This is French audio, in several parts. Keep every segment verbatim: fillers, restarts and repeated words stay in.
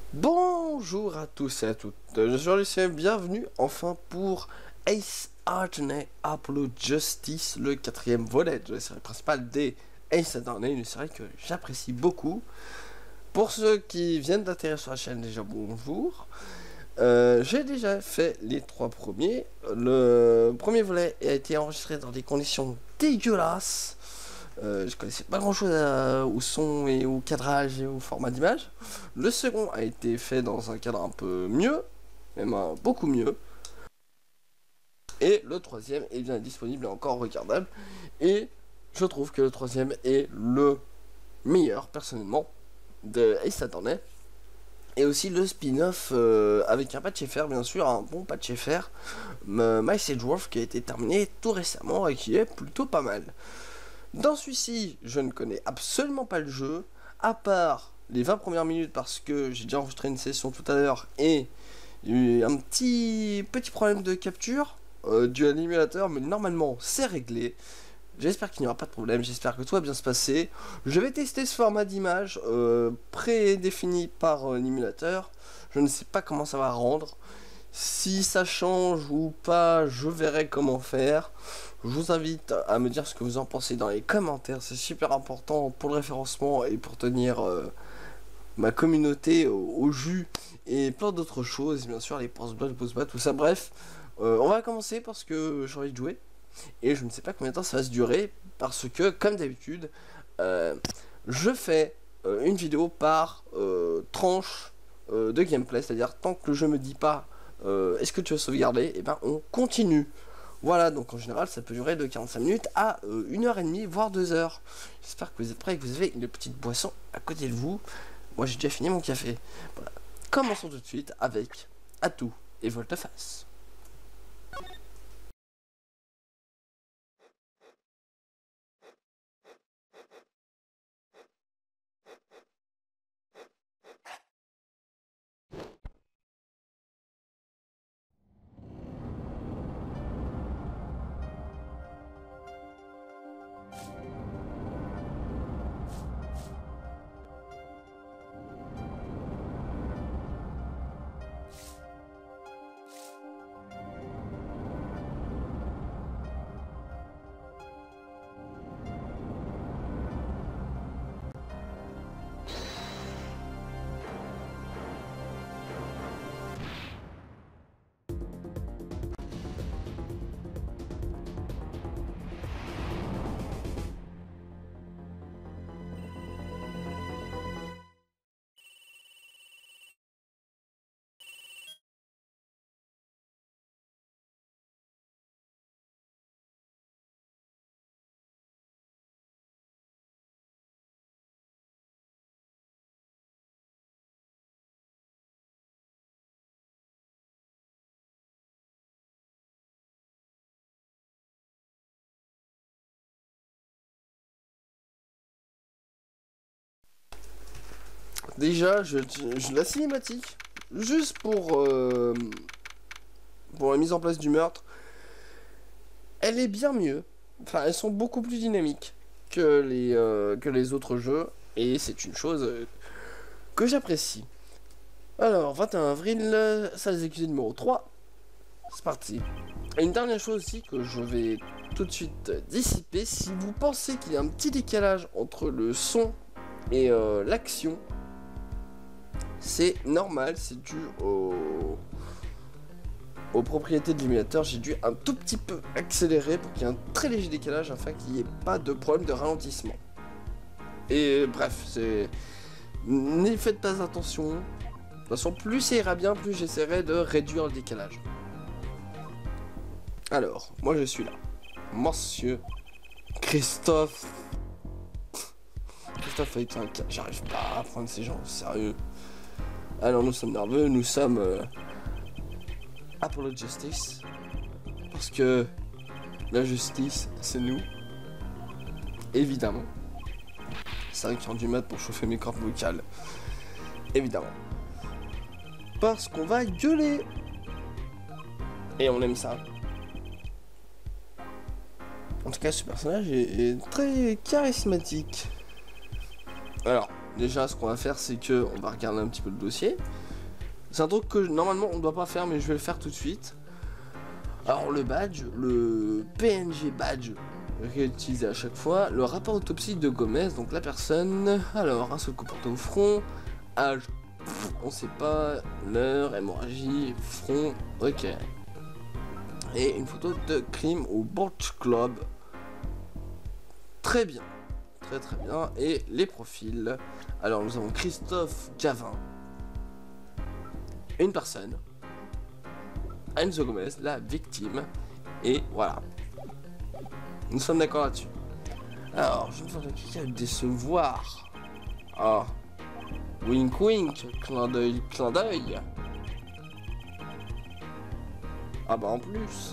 Bonjour à tous et à toutes, je suis Lucien, bienvenue enfin pour Ace Attorney Apollo Justice, le quatrième volet de la série principale des Ace Attorney, une série que j'apprécie beaucoup. Pour ceux qui viennent d'atterrir sur la chaîne, déjà bonjour. Euh, j'ai déjà fait les trois premiers. Le premier volet a été enregistré dans des conditions dégueulasses. Euh, je connaissais pas grand chose à, au son et au cadrage et au format d'image. Le second a été fait dans un cadre un peu mieux, même un, beaucoup mieux. Et le troisième est bien disponible et encore regardable. Et je trouve que le troisième est le meilleur, personnellement, de Ace Attorney. Et aussi le spin-off euh, avec un patch F R, bien sûr, un bon patch F R, My Sage Wolf, qui a été terminé tout récemment et qui est plutôt pas mal. Dans celui-ci, je ne connais absolument pas le jeu, à part les vingt premières minutes parce que j'ai déjà enregistré une session tout à l'heure et il y a eu un petit, petit problème de capture euh, dû à l'émulateur, mais normalement c'est réglé. J'espère qu'il n'y aura pas de problème, j'espère que tout va bien se passer. Je vais tester ce format d'image euh, prédéfini par euh, l'émulateur. Je ne sais pas comment ça va rendre. Si ça change ou pas, je verrai comment faire. Je vous invite à me dire ce que vous en pensez dans les commentaires. C'est super important pour le référencement et pour tenir euh, ma communauté au, au jus et plein d'autres choses. Bien sûr, les pense-blots, les pause-blots, tout ça. Bref, euh, on va commencer parce que j'ai envie de jouer. Et je ne sais pas combien de temps ça va se durer. Parce que, comme d'habitude, euh, je fais euh, une vidéo par euh, tranche euh, de gameplay. C'est-à-dire, tant que le jeu me dit pas euh, est-ce que tu veux sauvegarder, et ben on continue. Voilà, donc en général ça peut durer de quarante-cinq minutes à euh, une heure trente, voire deux heures. J'espère que vous êtes prêts et que vous avez une petite boisson à côté de vous. Moi j'ai déjà fini mon café. Voilà. Commençons tout de suite avec Atout et Volte-Face. Déjà, je, je la cinématique, juste pour, euh, pour la mise en place du meurtre, elle est bien mieux. Enfin, elles sont beaucoup plus dynamiques que les, euh, que les autres jeux, et c'est une chose euh, que j'apprécie. Alors, vingt et un avril, euh, salle des accusés numéro trois, c'est parti. Et une dernière chose aussi que je vais tout de suite dissiper, si vous pensez qu'il y a un petit décalage entre le son et euh, l'action, c'est normal, c'est dû au... aux propriétés de l'émulateur. J'ai dû un tout petit peu accélérer pour qu'il y ait un très léger décalage afin qu'il n'y ait pas de problème de ralentissement. Et bref, c'est... n'y faites pas attention. De toute façon, plus ça ira bien, plus j'essaierai de réduire le décalage. Alors, moi je suis là. Monsieur Christophe. Christophe a été un cas. J'arrive pas à prendre ces gens au sérieux. Alors nous sommes nerveux, nous sommes euh, Apollo Justice. Parce que la justice, c'est nous. Évidemment. cinq heures du mat pour chauffer mes cordes vocales. Évidemment. Parce qu'on va gueuler. Et on aime ça. En tout cas, ce personnage est, est très charismatique. Alors, déjà ce qu'on va faire c'est que on va regarder un petit peu le dossier. C'est un truc que normalement on ne doit pas faire mais je vais le faire tout de suite. Alors le badge, le P N G badge réutilisé à chaque fois, le rapport autopsie de Gomez, donc la personne, alors un seul coup porté au front, âge, on sait pas, l'heure, hémorragie, front, ok. Et une photo de crime au Bolt Club. Très bien, très très bien. Et les profils, alors nous avons Christophe Gavin, une personne, Enzo Gomez, la victime, et voilà. Nous sommes d'accord là-dessus. Alors, je ne veux pas le décevoir. Ah, wink wink, clin d'œil, clin d'œil. Ah bah en plus.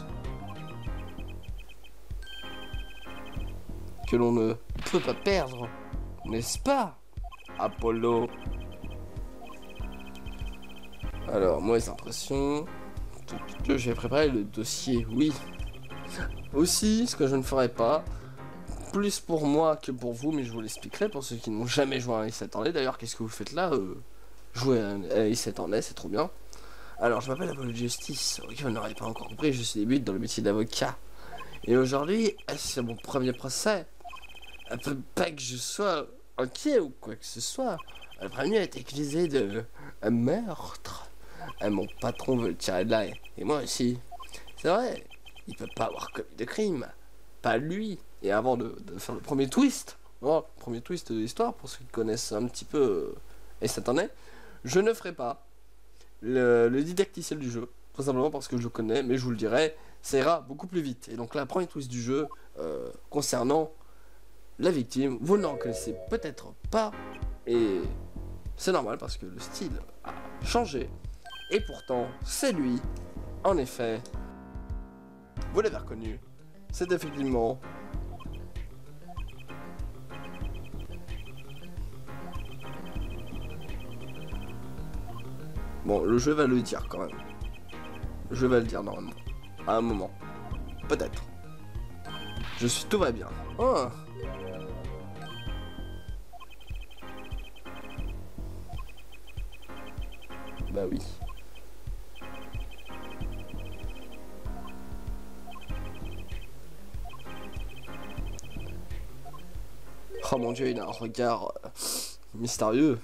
Que l'on ne peut pas perdre, n'est-ce pas, Apollo? Alors, mauvaise impression. J'ai préparé le dossier, oui. Aussi, ce que je ne ferai pas, plus pour moi que pour vous, mais je vous l'expliquerai pour ceux qui n'ont jamais joué à un Ace Attorney. D'ailleurs, qu'est-ce que vous faites là euh, Jouer à un Ace Attorney, c'est trop bien. Alors, je m'appelle Apollo Justice. Ok, on n'aurait pas encore compris, je suis débute dans le métier d'avocat. Et aujourd'hui, c'est mon premier procès. Un peu pas que je sois inquiet ou quoi que ce soit. Le premier a été accusé de un meurtre. Et mon patron veut le tirer de là. Et moi aussi. C'est vrai, il peut pas avoir commis de crime. Pas lui. Et avant de, de faire le premier twist, oh, le premier twist de l'histoire, pour ceux qui connaissent un petit peu euh, et s'attendait, je ne ferai pas le, le didacticiel du jeu. Tout simplement parce que je le connais, mais je vous le dirai, ça ira beaucoup plus vite. Et donc là, premier twist du jeu euh, concernant la victime, vous ne la reconnaissez peut-être pas. Et c'est normal parce que le style a changé. Et pourtant, c'est lui. En effet, vous l'avez reconnu. C'est effectivement bon, le jeu va le dire quand même. Le jeu va le dire normalement. À un moment. Peut-être. Je suis... Tout va bien. Oh. Bah oui. Oh mon dieu, il a un regard euh, mystérieux.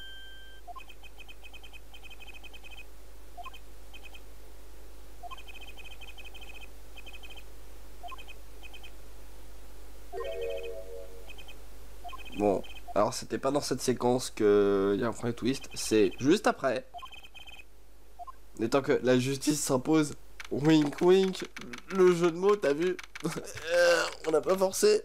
Bon, alors c'était pas dans cette séquence qu'il y a un premier twist, c'est juste après. Et tant que la justice s'impose, wink wink, le jeu de mots, t'as vu? On n'a pas forcé.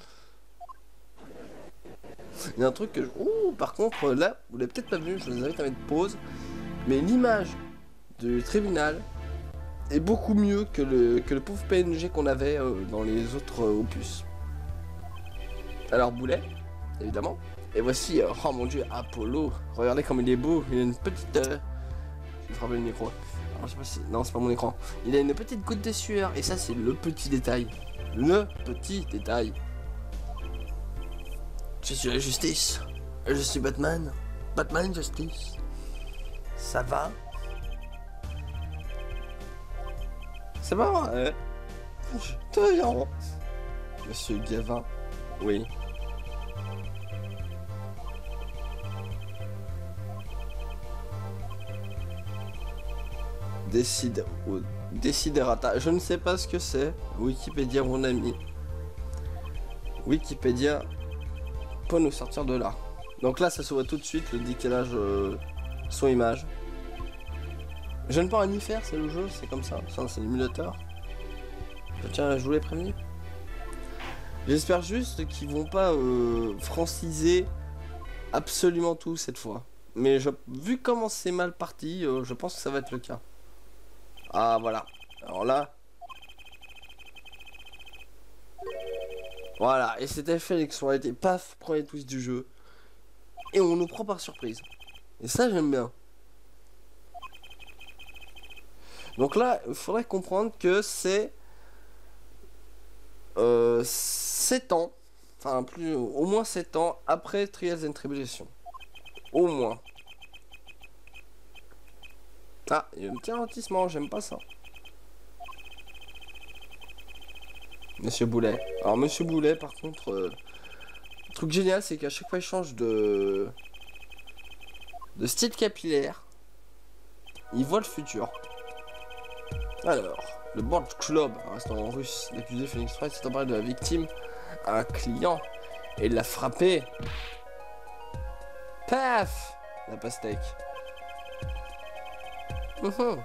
Il y a un truc que je... Ouh, par contre, là, vous l'avez peut-être pas vu, je vous invite à mettre pause. Mais l'image du tribunal est beaucoup mieux que le, que le pauvre P N G qu'on avait euh, dans les autres euh, opus. Alors, Boulet, évidemment. Et voici, euh, oh mon dieu, Apollo. Regardez comme il est beau, il a une petite... Euh... Je vais frapper le micro. Alors, je sais pas si... Non, c'est pas mon écran. Il a une petite goutte de sueur, et ça, c'est le petit détail. Le petit détail. Je suis la justice. Je suis Batman. Batman Justice. Ça va? C'est pas vrai. Tout va bien. Monsieur Gavin. Oui. Décide. Desiderata. Je ne sais pas ce que c'est. Wikipédia, mon ami. Wikipédia peut nous sortir de là. Donc là, ça se voit tout de suite, le décalage euh, son image. Je ne peux rien y faire, c'est le jeu, c'est comme ça. Ça, c'est l'émulateur. Tiens, je vous l'ai prévenu. J'espère juste qu'ils vont pas euh, franciser absolument tout cette fois. Mais je, vu comment c'est mal parti, euh, je pense que ça va être le cas. Ah, voilà. Alors là... Voilà, et c'était Félix, on a été paf, premier twist du jeu. Et on nous prend par surprise. Et ça, j'aime bien. Donc là, il faudrait comprendre que c'est... Euh, sept ans, enfin plus, au moins sept ans après Trials and Tribulations. Au moins. Ah, il y a un petit ralentissement, j'aime pas ça. Monsieur Boulet. Alors Monsieur Boulet, par contre, euh, le truc génial, c'est qu'à chaque fois il change de de style capillaire, il voit le futur. Alors, le Board Club, un restaurant russe, l'accusé Phoenix Wright s'est emparé de la victime à un client et l'a frappé. Paf, la pastèque. Uhum.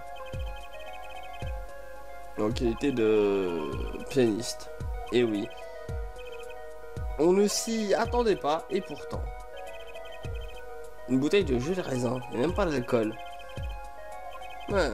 En qualité de pianiste. Et oui. On ne s'y attendait pas, et pourtant. Une bouteille de jus de raisin, et même pas d'alcool. Ouais.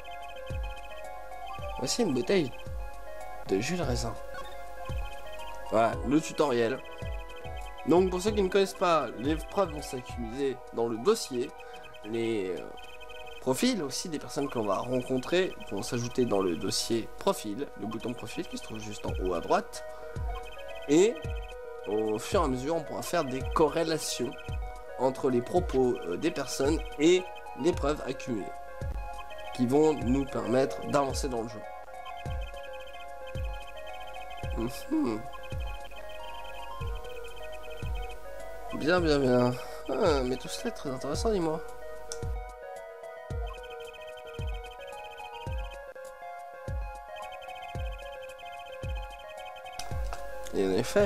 Voici une bouteille de jus de raisin. Voilà, le tutoriel. Donc pour ceux qui ne connaissent pas, les preuves vont s'accumuler dans le dossier. Les euh, profils aussi des personnes qu'on va rencontrer vont s'ajouter dans le dossier profil, le bouton profil qui se trouve juste en haut à droite. Et au fur et à mesure, on pourra faire des corrélations entre les propos euh, des personnes et les preuves accumulées, qui vont nous permettre d'avancer dans le jeu. Mmh. Bien, bien, bien. Ah, mais tout cela est très intéressant, dis-moi. Et en effet.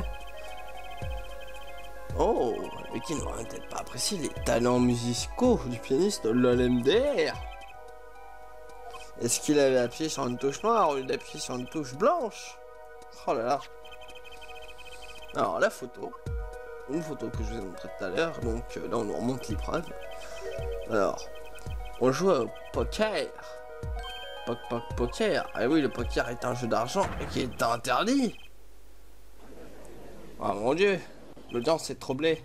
Oh, mais qui n'aurait peut-être pas apprécié les talents musicaux du pianiste L M D R? Est-ce qu'il avait appuyé sur une touche noire au lieu d'appuyer sur une touche blanche? Oh là là. Alors, la photo. Une photo que je vous ai montrée tout à l'heure. Donc euh, là, on nous remonte l'épreuve. Alors, on joue au poker. Poc, poc, poker. Ah oui, le poker est un jeu d'argent qui est interdit. Oh mon dieu. L'audience est troublée.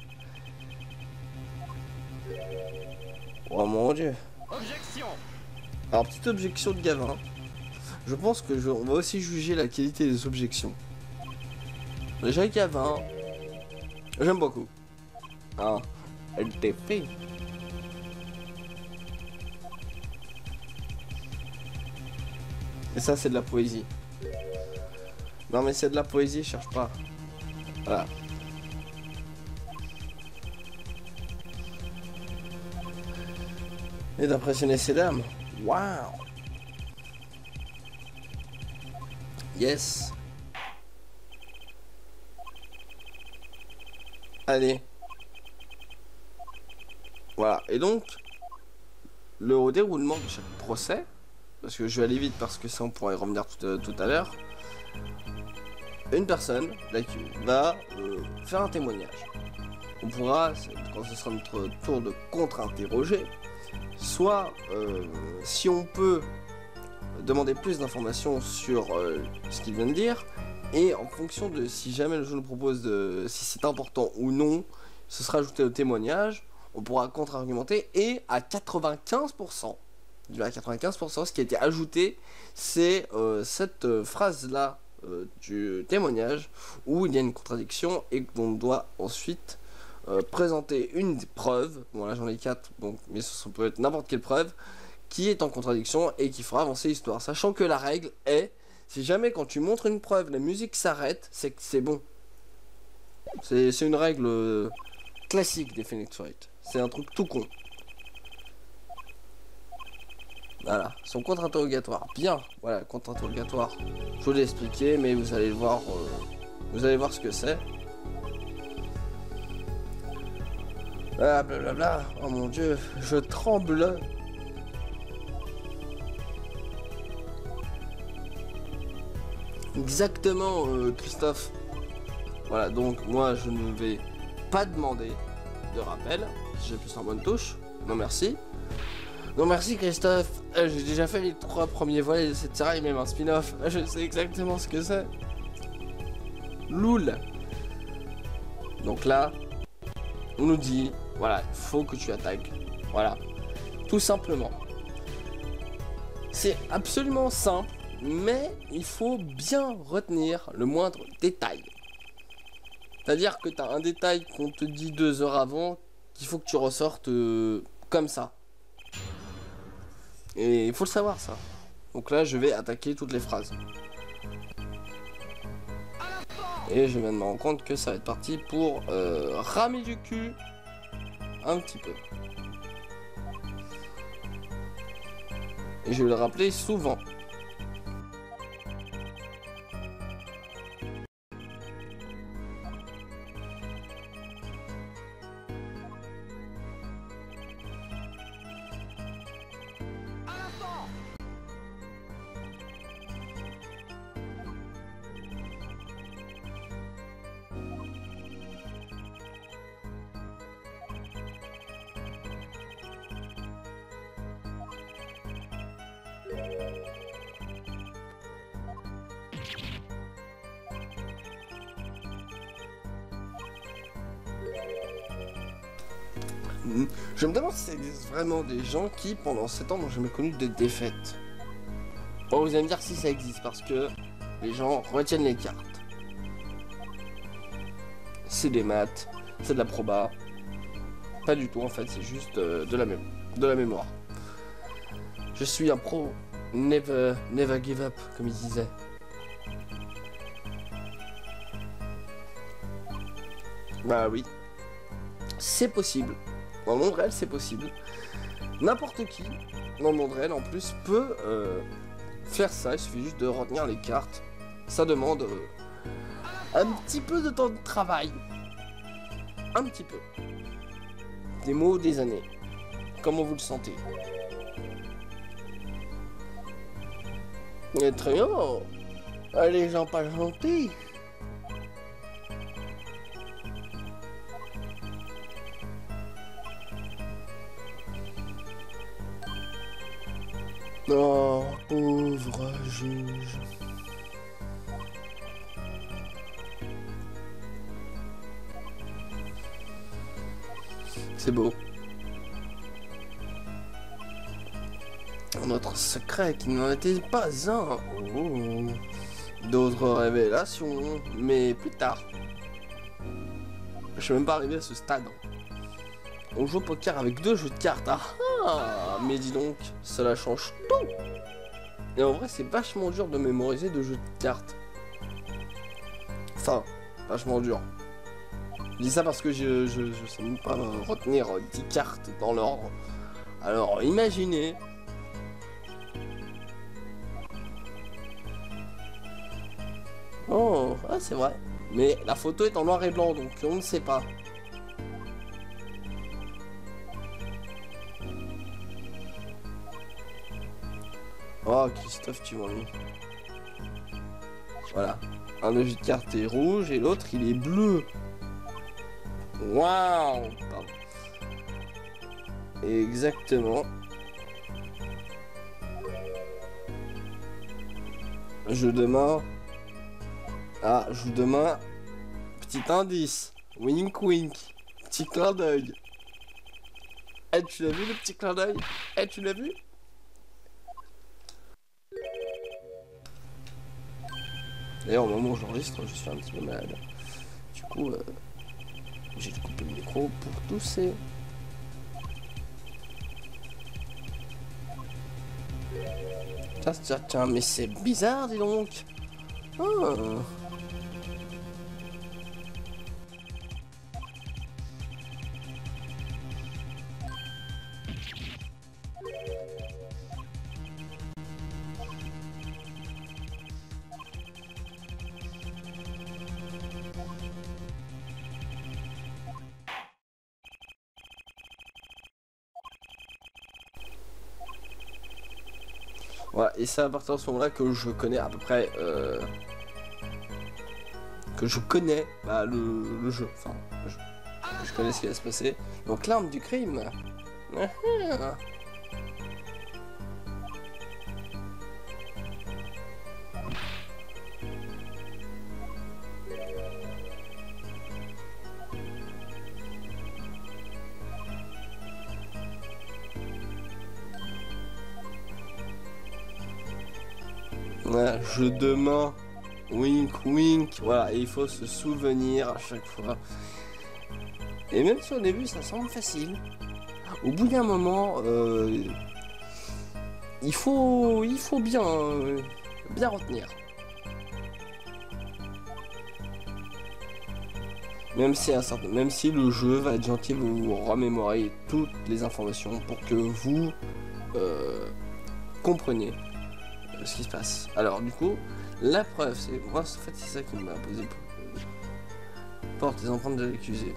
Oh mon dieu. Objection. Alors, petite objection de Gavin. Je pense que je, on va aussi juger la qualité des objections. Déjà, Gavin, j'aime beaucoup. Ah, L T P. Et ça, c'est de la poésie. Non, mais c'est de la poésie, je cherche pas. Voilà. Et d'impressionner ces dames. Waouh. Yes. Allez. Voilà. Et donc, le déroulement de chaque procès, parce que je vais aller vite parce que ça on pourra y revenir tout, euh, tout à l'heure. Une personne l'accuse va euh, faire un témoignage. On pourra, quand ce sera notre tour de contre-interroger, soit euh, si on peut demander plus d'informations sur euh, ce qu'il vient de dire, et en fonction de si jamais le jeu nous propose de, si c'est important ou non, ce sera ajouté au témoignage, on pourra contre-argumenter, et à quatre-vingt-quinze pour cent, à quatre-vingt-quinze pour cent, ce qui a été ajouté, c'est euh, cette euh, phrase-là euh, du témoignage, où il y a une contradiction, et qu'on doit ensuite euh, présenter une preuve, bon là j'en ai quatre, donc, mais ce peut être n'importe quelle preuve, qui est en contradiction et qui fera avancer l'histoire. Sachant que la règle est, si jamais quand tu montres une preuve, la musique s'arrête, c'est que c'est bon. C'est une règle euh, classique des Phoenix Wright. C'est un truc tout con. Voilà, son contre-interrogatoire. Bien, voilà, contre-interrogatoire. Je vous l'ai expliqué, mais vous allez voir, euh, vous allez voir ce que c'est. Ah, blablabla. Oh mon dieu, je tremble. Exactement, euh, Christophe. Voilà, donc moi je ne vais pas demander de rappel. J'ai plus en bonne touche. Non merci. Non merci Christophe. Euh, J'ai déjà fait les trois premiers volets de cette série, même un spin-off. Je sais exactement ce que c'est. Loul. Donc là, on nous dit, voilà, il faut que tu attaques. Voilà. Tout simplement. C'est absolument simple. Mais il faut bien retenir le moindre détail. C'est-à-dire que tu as un détail qu'on te dit deux heures avant qu'il faut que tu ressortes euh, comme ça. Et il faut le savoir ça. Donc là je vais attaquer toutes les phrases. Et je viens de me rendre compte que ça va être parti pour euh, ramer du cul un petit peu. Et je vais le rappeler souvent. Je me demande si ça existe vraiment des gens qui, pendant sept ans, n'ont jamais connu de défaite. Bon, vous allez me dire si ça existe, parce que les gens retiennent les cartes. C'est des maths, c'est de la proba. Pas du tout, en fait, c'est juste euh, de, la mé de la mémoire. Je suis un pro. Never, never give up, comme il disait. Bah oui. C'est possible. Dans le monde réel, c'est possible. N'importe qui, dans le monde réel, en plus, peut euh, faire ça. Il suffit juste de retenir les cartes. Ça demande euh, un petit peu de temps de travail. Un petit peu. Des mots, des années. Comment vous le sentez? Mais très bien. Ah, les gens pas gentils. Oh, pauvre juge. C'est beau. Notre secret qui n'en était pas un. Oh. D'autres révélations, mais plus tard. Je suis même pas arrivé à ce stade. On joue au poker avec deux jeux de cartes. Ah ah, mais dis donc, cela change tout. Et en vrai, c'est vachement dur de mémoriser deux jeux de cartes. Enfin, vachement dur. Je dis ça parce que je, je, je sais même pas retenir dix cartes dans l'ordre. Alors, imaginez. Oh, ah, c'est vrai. Mais la photo est en noir et blanc, donc on ne sait pas. Oh, Christophe, tu m'ennuies. Voilà. Un jeu de cartes est rouge et l'autre, il est bleu. Waouh. Exactement. Jeu de main. Ah, jeu de main. Petit indice. Wink wink. Petit clin d'œil. Eh, tu l'as vu le petit clin d'œil? Eh, tu l'as vu? D'ailleurs, au moment où j'enregistre, je suis un petit peu malade. Du coup, euh, j'ai coupé le micro pour tousser. Tiens, tiens, tiens, mais c'est bizarre, dis donc. Oh. Voilà, et c'est à partir de ce moment-là que je connais à peu près... Euh, que je connais bah, le, le jeu. Enfin, je, je connais ce qui va se passer. Donc l'arme du crime. Voilà, jeu de main, wink wink, voilà, et il faut se souvenir à chaque fois Et même si au début ça semble facile, au bout d'un moment, euh, il faut, il faut bien, euh, bien retenir. Même si, un certain, même si le jeu va être gentil, vous vous remémorer toutes les informations pour que vous euh, compreniez ce qui se passe. Alors du coup, la preuve, c'est moi en fait c'est ça qui m'a posé. Porte les empreintes de l'accusé.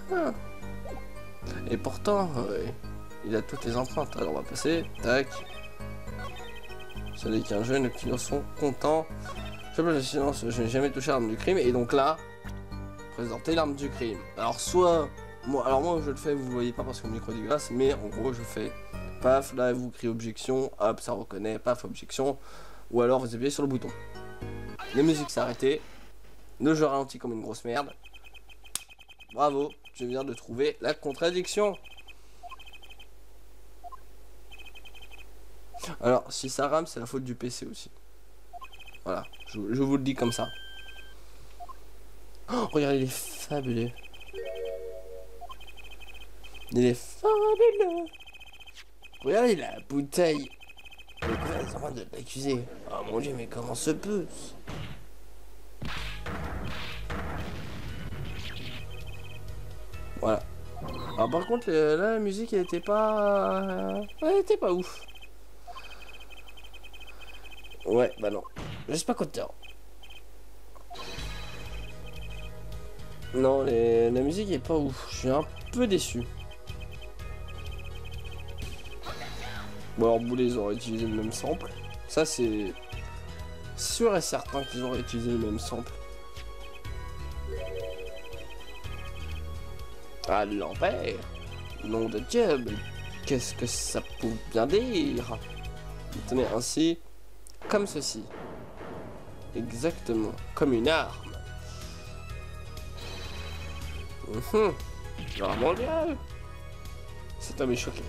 Et pourtant, euh, il a toutes les empreintes. Alors on va passer. Tac. Celui qui est un jeune, les clients sont contents. Je le silence, je n'ai jamais touché à l'arme du crime. Et donc là, présenter l'arme du crime. Alors soit, moi, alors moi je le fais, vous le voyez pas parce que mon micro est dégueulasse, mais en gros je fais paf, là vous criez objection, hop ça reconnaît, paf objection, ou alors vous appuyez sur le bouton. La musique s'est arrêtée, le jeu ralentit comme une grosse merde. Bravo, je viens de trouver la contradiction. Alors si ça rame c'est la faute du P C aussi. Voilà, je, je vous le dis comme ça. Oh, regardez, il est fabuleux. Il est fabuleux. Regardez la bouteille. Le gars est en train de l'accuser. Oh mon dieu, mais comment se peut? Voilà. Alors par contre, là, la musique, elle était pas... Elle était pas ouf. Ouais, bah non. Je suis pas content. Non, les... la musique est pas ouf. Je suis un peu déçu. Bon, alors Boulet, ils auraient utilisé le même sample. Ça, c'est sûr et certain qu'ils auraient utilisé le même sample. Ah, l'envers. Nom de Dieu, mais qu'est-ce que ça peut bien dire? Tenez, ainsi, comme ceci. Exactement, comme une arme. Mmh. Oh mon dieu! Cet homme est choqué.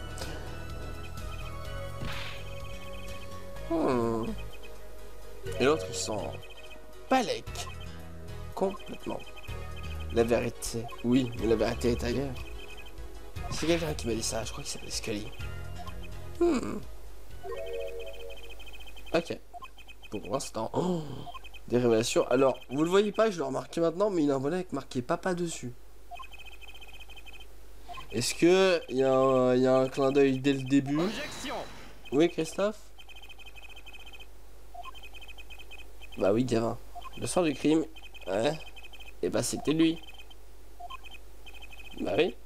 Hmm. Et l'autre il sent balèque. Complètement. La vérité. Oui, mais la vérité est ailleurs. C'est quelqu'un qui m'a dit ça, je crois qu'il s'appelle Scully. Hmm. Ok. Pour l'instant. Oh, des révélations. Alors, vous le voyez pas, je l'ai remarqué maintenant, mais il a un volet avec marqué papa dessus. Est-ce que il y, y a un clin d'œil dès le début? Objection. Oui, Christophe? Bah oui, Gavin. Le soir du crime, ouais. Et bah c'était lui. Bah oui.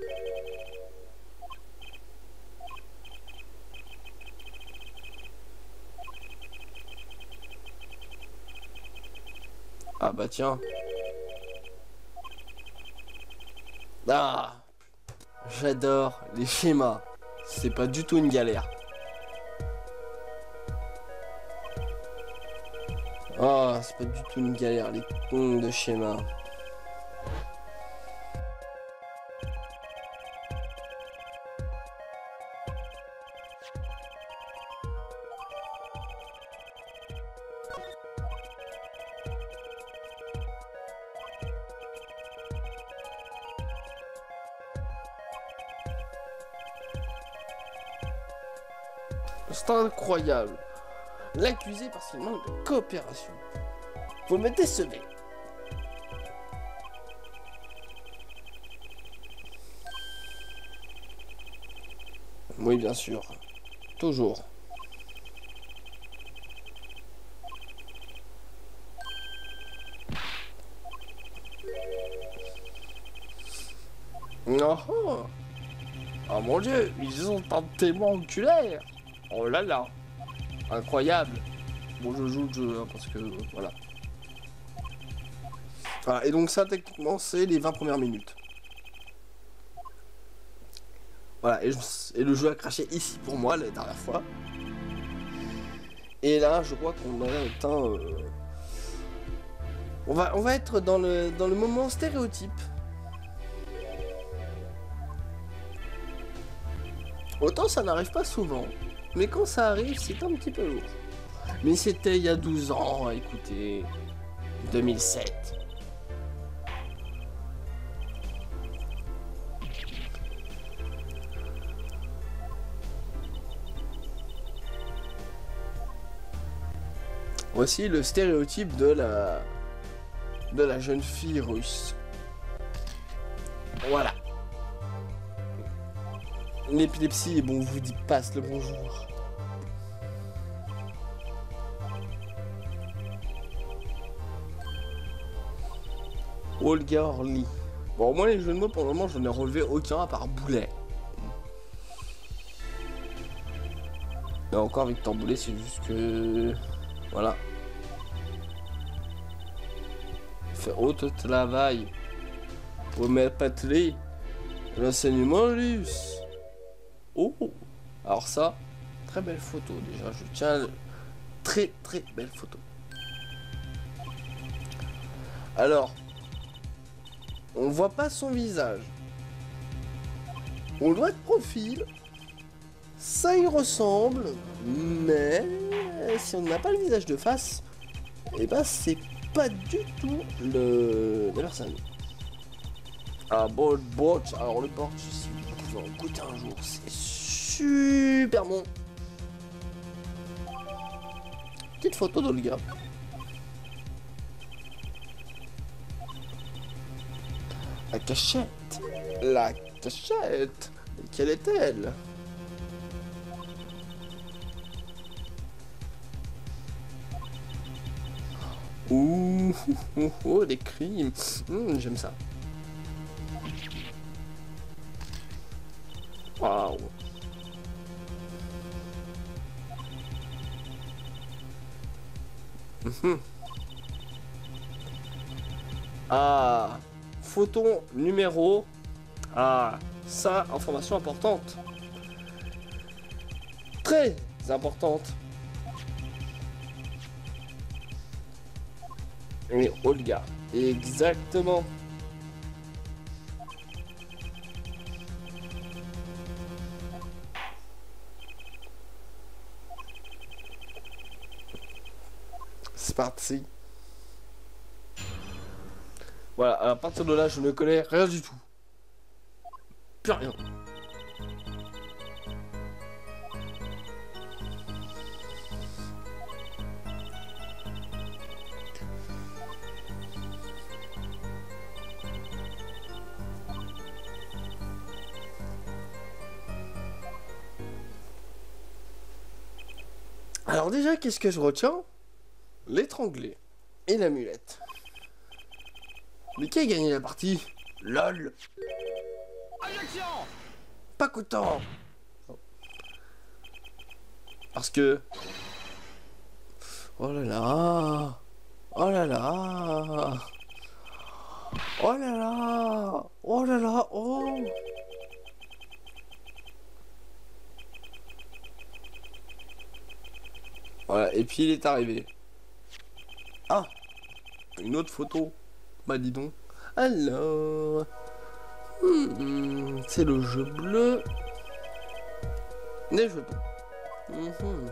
Ah bah tiens. Ah, j'adore les schémas. C'est pas du tout une galère. Ah, c'est pas du tout une galère, les cons de schémas. C'est incroyable. L'accusé parce qu'il manque de coopération. Vous me décevez. Oui, bien sûr. Toujours. Non. Oh, oh mon dieu, ils ont un témoin oculaire. Oh là là. Incroyable. Bon, je joue le jeu hein, parce que euh, voilà. Voilà, et donc ça techniquement c'est les vingt premières minutes. Voilà, et, je, et le jeu a craché ici pour moi la dernière fois. Et là je crois qu'on a atteint... Euh... On, va, on va être dans le, dans le moment stéréotype. Autant ça n'arrive pas souvent, mais quand ça arrive c'est un petit peu lourd. Mais c'était il y a douze ans, écoutez, deux mille sept. Voici le stéréotype de la de la jeune fille russe. Voilà. L'épilepsie est bon, vous dit passe le bonjour. Olga Orly. Bon, au moins les jeux de mots pour le moment, je n'ai relevé aucun à part Boulet. Et encore Victor Boulet, c'est juste que... Voilà. Fait haute travail pour m'épater l'enseignement russe. Oh, alors ça, très belle photo déjà, je tiens, très très belle photo. Alors, on voit pas son visage. On voit de profil, ça y ressemble, mais si on n'a pas le visage de face, et ben c'est pas du tout le la personne. Ah bon, borch, alors le borch, si vous pouvez en goûter un jour, c'est super bon. Petite photo d'Olga. La cachette, la cachette, quelle est-elle? Ouh, oh, oh, oh, des crimes. Mmh, j'aime ça. Waouh. Mmh. Ah, photon numéro. Ah, ça, information importante. Très importante. Et Olga. Exactement. C'est parti. Voilà, à partir de là, je ne connais rien du tout. Plus rien. Alors déjà, qu'est-ce que je retiens? L'étranglé et l'amulette. Mais qui a gagné la partie? LOL. Pas content. Parce que... Oh là là. Oh là là. Oh là là. Oh là là. Oh. Voilà, et puis il est arrivé. Ah, une autre photo. Bah dis donc. Alors, hmm, c'est le jeu bleu des jetons. Mmh.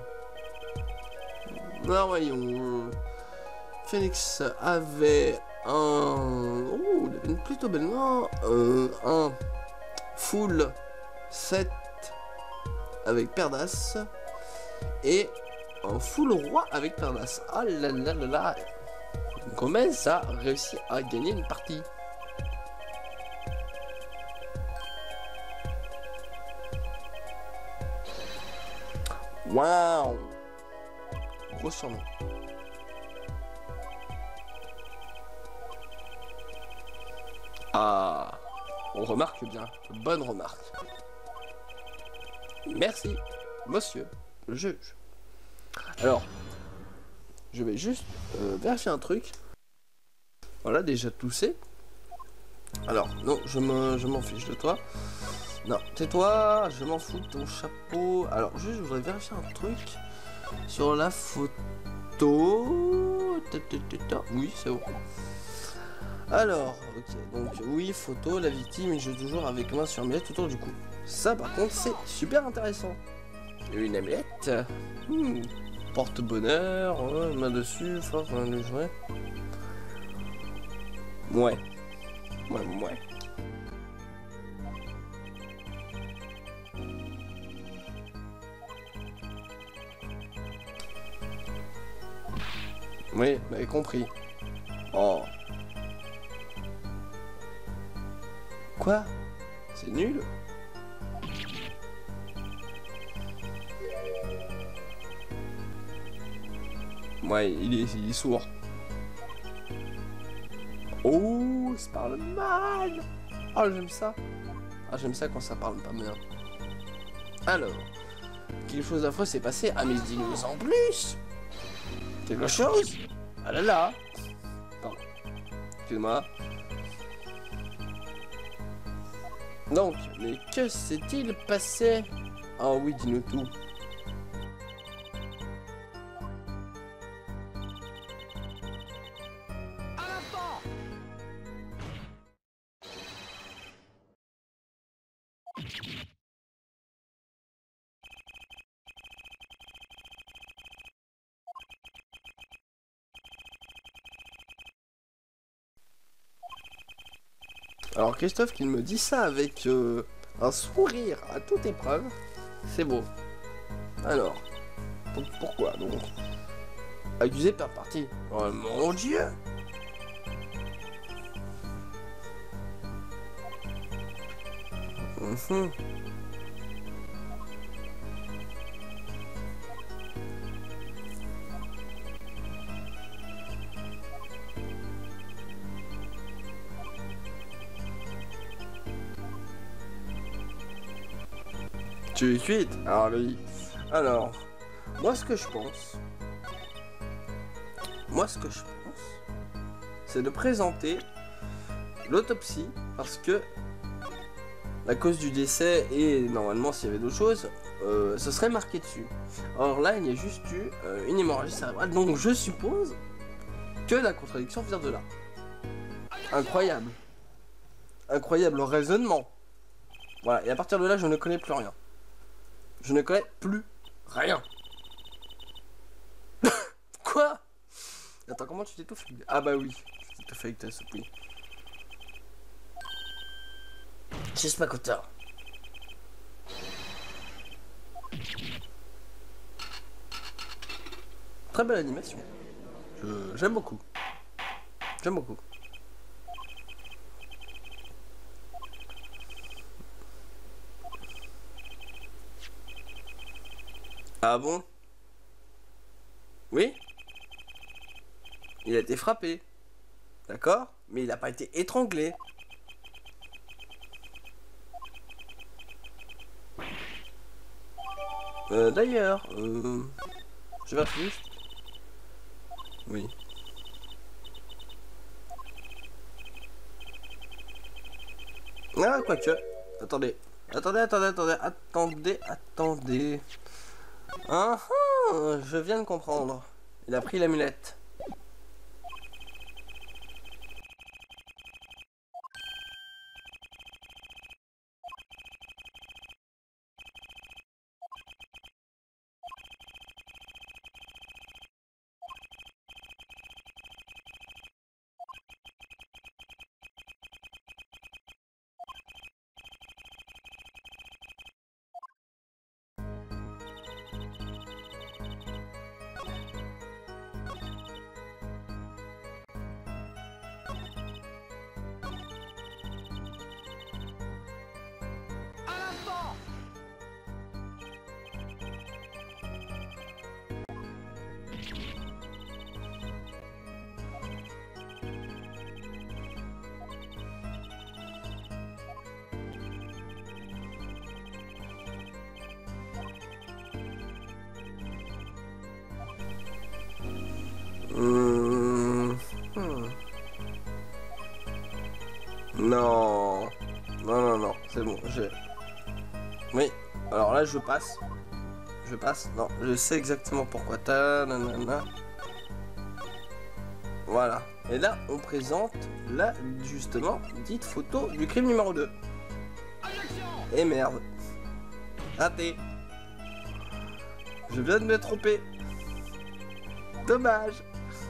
Alors voyons. Phoenix avait un... Oh, il avait une plutôt belle main. Euh, un full set avec Perdas. Et un full roi avec Perdas. Ah là là là là. Gomez a réussi à gagner une partie. Waouh. Gros surnom. Ah, on remarque bien. Bonne remarque. Merci, monsieur le juge. Alors, je vais juste euh, vérifier un truc. Voilà, déjà toussé. Alors, non, je m'en je m'en fiche de toi. Non, tais-toi, je m'en fous de ton chapeau. Alors, juste, je voudrais vérifier un truc sur la photo. Oui, c'est bon. Alors, ok, donc oui, photo, la victime, il joue toujours avec main sur amulette autour du cou. Ça, par contre, c'est super intéressant. Une amulette. Hmm. Porte-bonheur, ouais, main dessus, force, main de jouer. Ouais. Ouais, ouais. Oui, vous m'avez compris. Oh. Quoi? C'est nul? Ouais, il est, il est sourd. Oh, ça parle mal. Oh, j'aime ça. Ah, j'aime ça quand ça parle pas bien. Alors, quelque chose d'affreux s'est passé. Ah, mais dis-nous en plus. Quelque chose? Ah là là. Pardon. Excuse-moi. Donc, mais que s'est-il passé? Ah oui, dis-nous tout. Alors Christophe qui me dit ça avec euh, un sourire à toute épreuve, c'est beau. Alors, pour- pourquoi donc? Accusé par partie. Oh mon dieu! Mhm. Tu es cuite? Alors lui. Alors, moi ce que je pense, moi ce que je pense, c'est de présenter l'autopsie parce que la cause du décès et normalement s'il y avait d'autres choses, euh, ce serait marqué dessus. Or là, il y a juste eu euh, une hémorragie cérébrale, donc je suppose que la contradiction vient de là. Incroyable. Incroyable raisonnement. Voilà, et à partir de là, je ne connais plus rien. Je ne connais plus rien. Quoi? Attends, comment tu t'étouffes? Ah bah oui, tu t'étouffes avec ta soupe, oui. C'est Spakota. Très belle animation. Je- J'aime beaucoup. J'aime beaucoup. Ah bon? Oui? Il a été frappé. D'accord? Mais il n'a pas été étranglé. Euh, d'ailleurs, euh... je vais juste... Oui. Ah, quoique. Attendez. Attendez, attendez, attendez, attendez, attendez. Ah, ah, je viens de comprendre. Il a pris l'amulette. Mmh. Hmm. Non. Non, non, non. C'est bon. Je... Oui. Alors là, je passe. Je passe. Non, je sais exactement pourquoi. Ta nanana. Voilà. Et là, on présente la, justement, dite photo du crime numéro deux. Et merde. Raté. Je viens de me tromper. Dommage.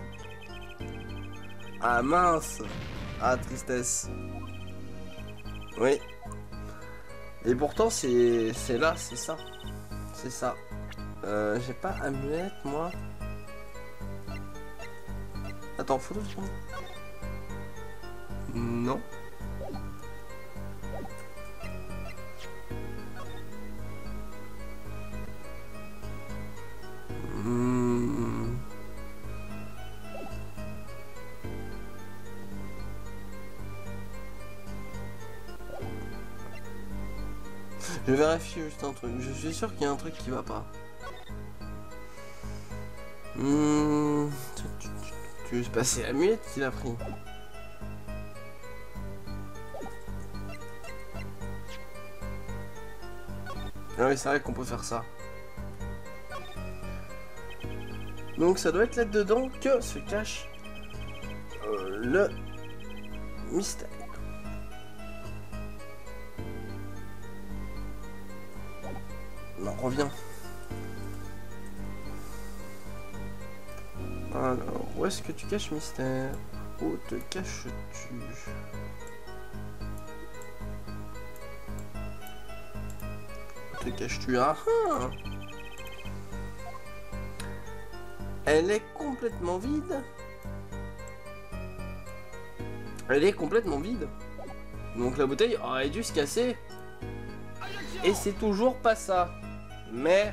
Ah mince. Ah tristesse. Oui. Et pourtant c'est c'est là, c'est ça. C'est ça. Euh, j'ai pas amulette moi. Attends, photo. Non. Hmm. Je vérifie juste un truc. Je suis sûr qu'il y a un truc qui va pas. Hmm. Tu veux se passer la muette qu'il a pris. Ah oui, c'est vrai qu'on peut faire ça. Donc ça doit être là-dedans que se cache euh, le mystère. Non, reviens. Alors, où est-ce que tu caches mystère? Où te caches-tu? Où te caches-tu? Ah ah! Elle est complètement vide. Elle est complètement vide. Donc la bouteille aurait dû se casser. Et c'est toujours pas ça. Merde.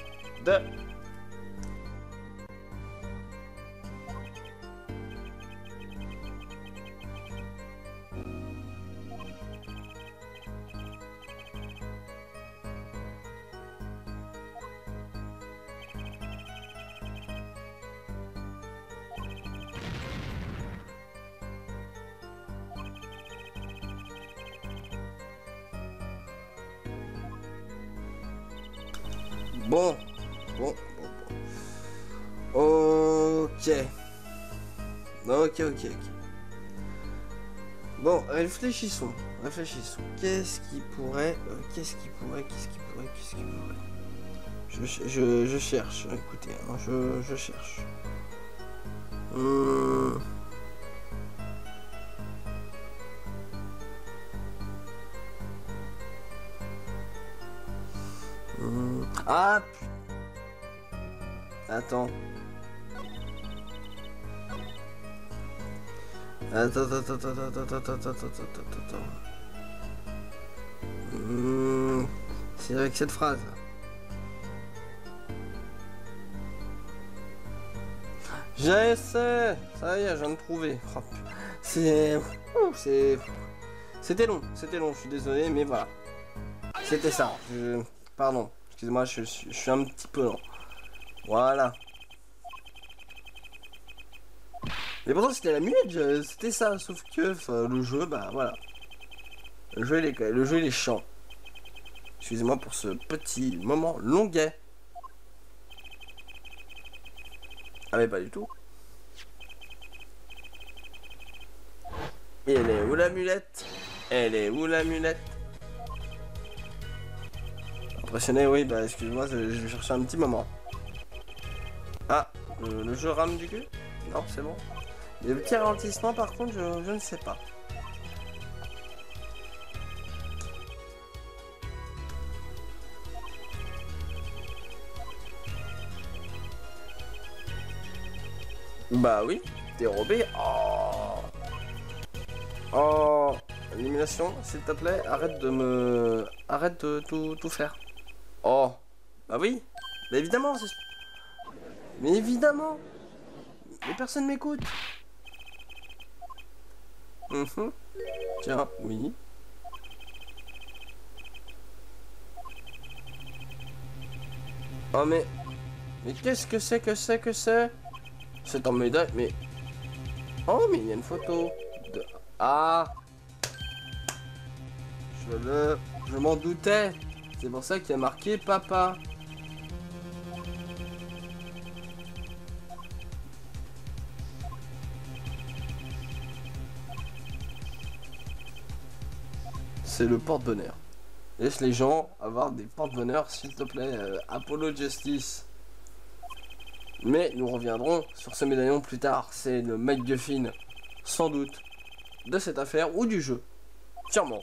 Bon, bon, bon, bon. Ok. Ok, ok, ok. Bon, réfléchissons, réfléchissons. Qu'est-ce qui pourrait, euh, qu'est-ce qui pourrait, qu'est-ce qui pourrait, qu'est-ce qui pourrait. Je, je, je cherche, écoutez, hein, je, je cherche. Hum... Hum... Ah, attends. Attends, attends, attends, attends, attends, attends, attends, attends, attends. Mmh, c'est avec cette phrase. J'essaie. Ça y est, je viens de trouver. Oh, c'est... c'est... C'était long, c'était long, je suis désolé, mais voilà. C'était ça. Je... Pardon, excusez-moi, je, je, je suis un petit peu lent. Voilà. Mais pourtant c'était la mulette, c'était ça, sauf que le jeu, bah voilà. Le jeu, il est, le jeu, il est chiant. Excusez-moi pour ce petit moment longuet. Ah mais pas du tout. Et elle est où la mulette? Elle est où la mulette? Impressionné, oui, bah excuse-moi, je vais chercher un petit moment. Ah, le, le jeu rame du cul? Non, c'est bon. Les petits ralentissements par contre, je, je ne sais pas. Bah oui, dérobé. Oh, oh, élimination, s'il te plaît, arrête de me... Arrête de tout, tout faire. Oh, bah oui, mais évidemment, c'est... Mais évidemment. Mais personne m'écoute. Mmh. Tiens, oui. Oh mais... Mais qu'est-ce que c'est que c'est que c'est? C'est en médaille, mais... Oh mais il y a une photo de... Ah, je le... Je m'en doutais. C'est pour ça qu'il y a marqué papa. C'est le porte-bonheur. Laisse les gens avoir des porte-bonheur, s'il te plaît, euh, Apollo Justice. Mais nous reviendrons sur ce médaillon plus tard. C'est le MacGuffin, sans doute, de cette affaire ou du jeu. Sûrement.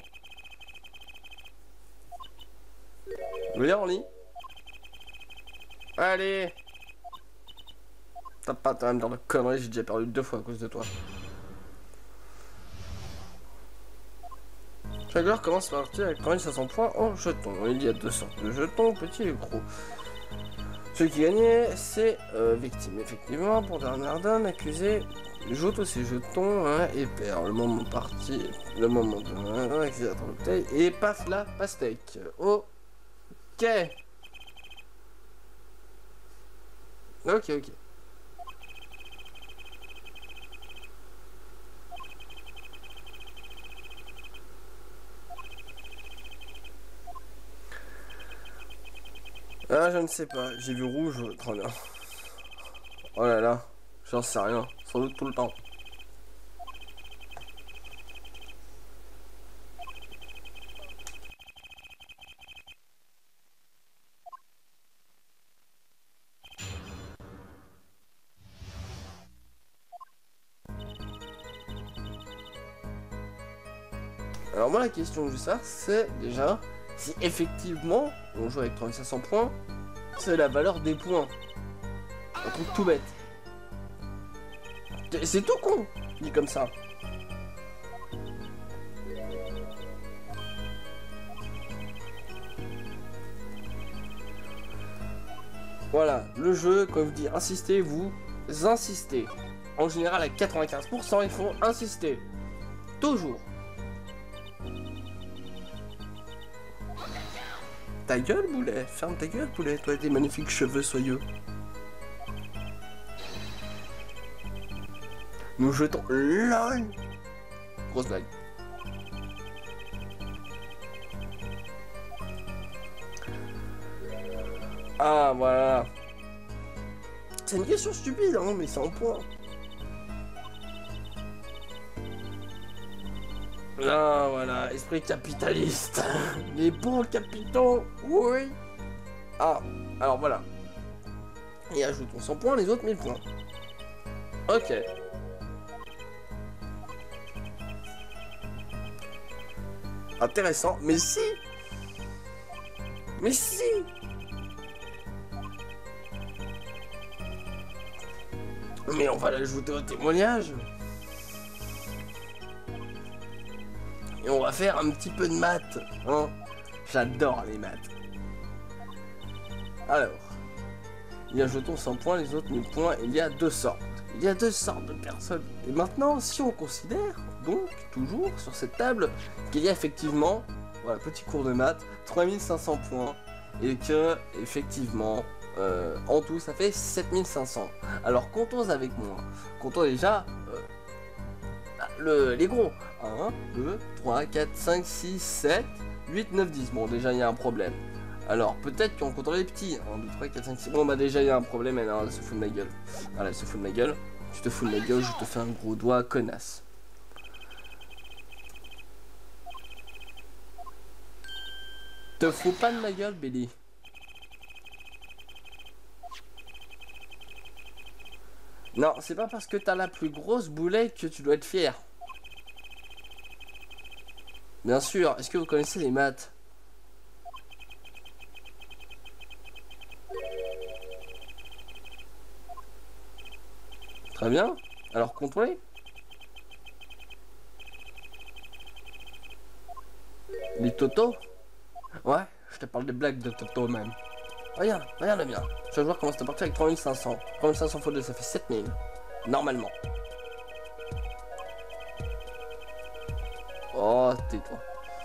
Vous voulez en lit? Allez. T'as pas quand même dans la connerie, j'ai déjà perdu deux fois à cause de toi. Chaque joueur commence par partir avec cinq cents points en jetons. Il y a deux sortes de jetons, petits et gros. Celui qui gagnait, c'est euh, victime. Effectivement, pour dernière donne, accusé joue tous ses jetons hein, et perd. Le moment parti, le moment de hein, accélérateur de bouteille et paf la pastèque. Ok. Ok, ok. Ah, je ne sais pas. J'ai vu rouge. Très bien. Oh là là. J'en sais rien. Sans doute tout le temps. Alors moi la question que je veux savoir c'est déjà si effectivement on joue avec trois mille cinq cents points, c'est la valeur des points. Un truc tout bête. C'est tout con, dit comme ça. Voilà, le jeu, quand vous dit insister, vous insistez. En général à quatre-vingt-quinze pour cent il faut insister. Toujours. Ta gueule, Boulet. Ferme ta gueule, Boulet. Toi et tes magnifiques cheveux soyeux. Nous jetons LOL. Grosse blague. Ah, voilà. C'est une question stupide, hein, mais c'est en point. Ah, voilà, esprit capitaliste. Les bons capitaux, oui. Ah, alors voilà. Et ajoutons cent points, les autres mille points. Ok. Intéressant, mais si. Mais si. Mais on va l'ajouter au témoignage. Et on va faire un petit peu de maths, hein. J'adore les maths. Alors, il y a jetons cent points, les autres mille points, il y a deux sortes. Il y a deux sortes de personnes. Et maintenant, si on considère, donc, toujours sur cette table, qu'il y a effectivement, voilà, petit cours de maths, trois mille cinq cents points, et que, effectivement, euh, en tout, ça fait sept mille cinq cents. Alors, comptons avec moi. Comptons déjà... Euh, Le, les gros. un, deux, trois, quatre, cinq, six, sept, huit, neuf, dix. Bon, déjà, il y a un problème. Alors, peut-être qu'on comptera les petits. un, deux, trois, quatre, cinq, six. Bon, bah, déjà, il y a un problème. Elle, elle se fout de ma gueule. Voilà, elle se fout de ma gueule. Tu te fous de ma gueule, je te fais un gros doigt, connasse. Te fous pas de ma gueule, Billy. Non, c'est pas parce que t'as la plus grosse boulette que tu dois être fier. Bien sûr, est-ce que vous connaissez les maths? Très bien. Alors comptez. Les Toto? Ouais, je te parle des blagues de Toto même. Regarde, regarde le mien. Je vais voir comment c'était parti avec trois mille cinq cents. trois mille cinq cents fois deux, ça fait sept mille. Normalement. Oh, tais-toi.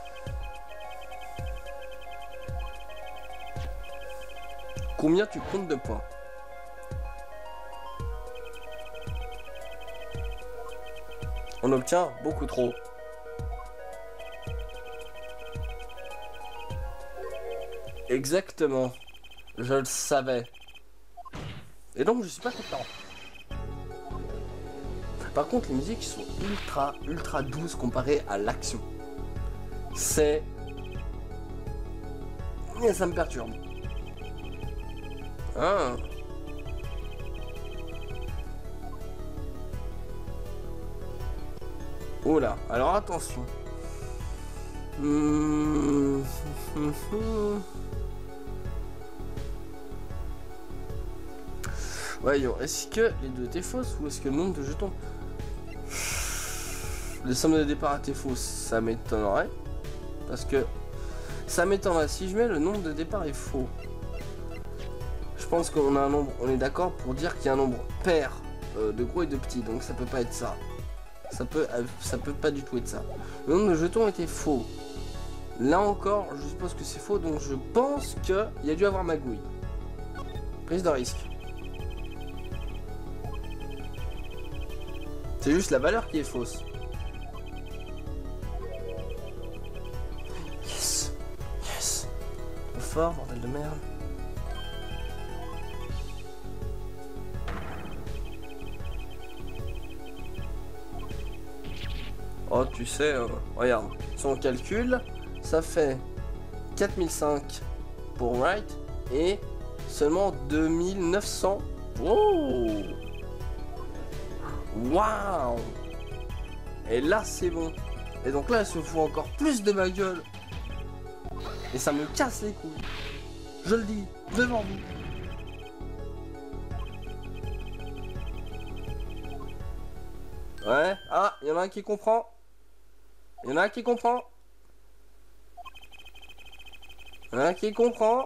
Combien tu comptes de points? On obtient beaucoup trop. Exactement. Je le savais. Et donc je suis pas content. Par contre les musiques sont ultra ultra douces comparées à l'action. C'est... Et ça me perturbe. Ah. Oula, alors attention. Mmh. Voyons, est-ce que les deux étaient fausses ou est-ce que le nombre de jetons... Les sommes de départ étaient fausses, ça m'étonnerait. Parce que ça m'étonnerait. Si je mets le nombre de départ est faux, je pense qu'on a un nombre, on est d'accord pour dire qu'il y a un nombre pair euh, de gros et de petits, donc ça peut pas être ça. Ça peut, ça peut pas du tout être ça. Le nombre de jetons était faux. Là encore, je suppose que c'est faux, donc je pense qu'il y a dû avoir magouille. Prise de risque. C'est juste la valeur qui est fausse. Yes. Yes. Trop fort, bordel de merde. Oh, tu sais, euh, regarde, si on calcule, ça fait quatre mille cinq pour Wright et seulement deux mille neuf cents. Oh! Waouh! Et là, c'est bon. Et donc là, il se fout encore plus de ma gueule. Et ça me casse les couilles. Je le dis, devant vous. Ouais, ah, il y en a un qui comprend. Il y en a un qui comprend. Il y en a un qui comprend.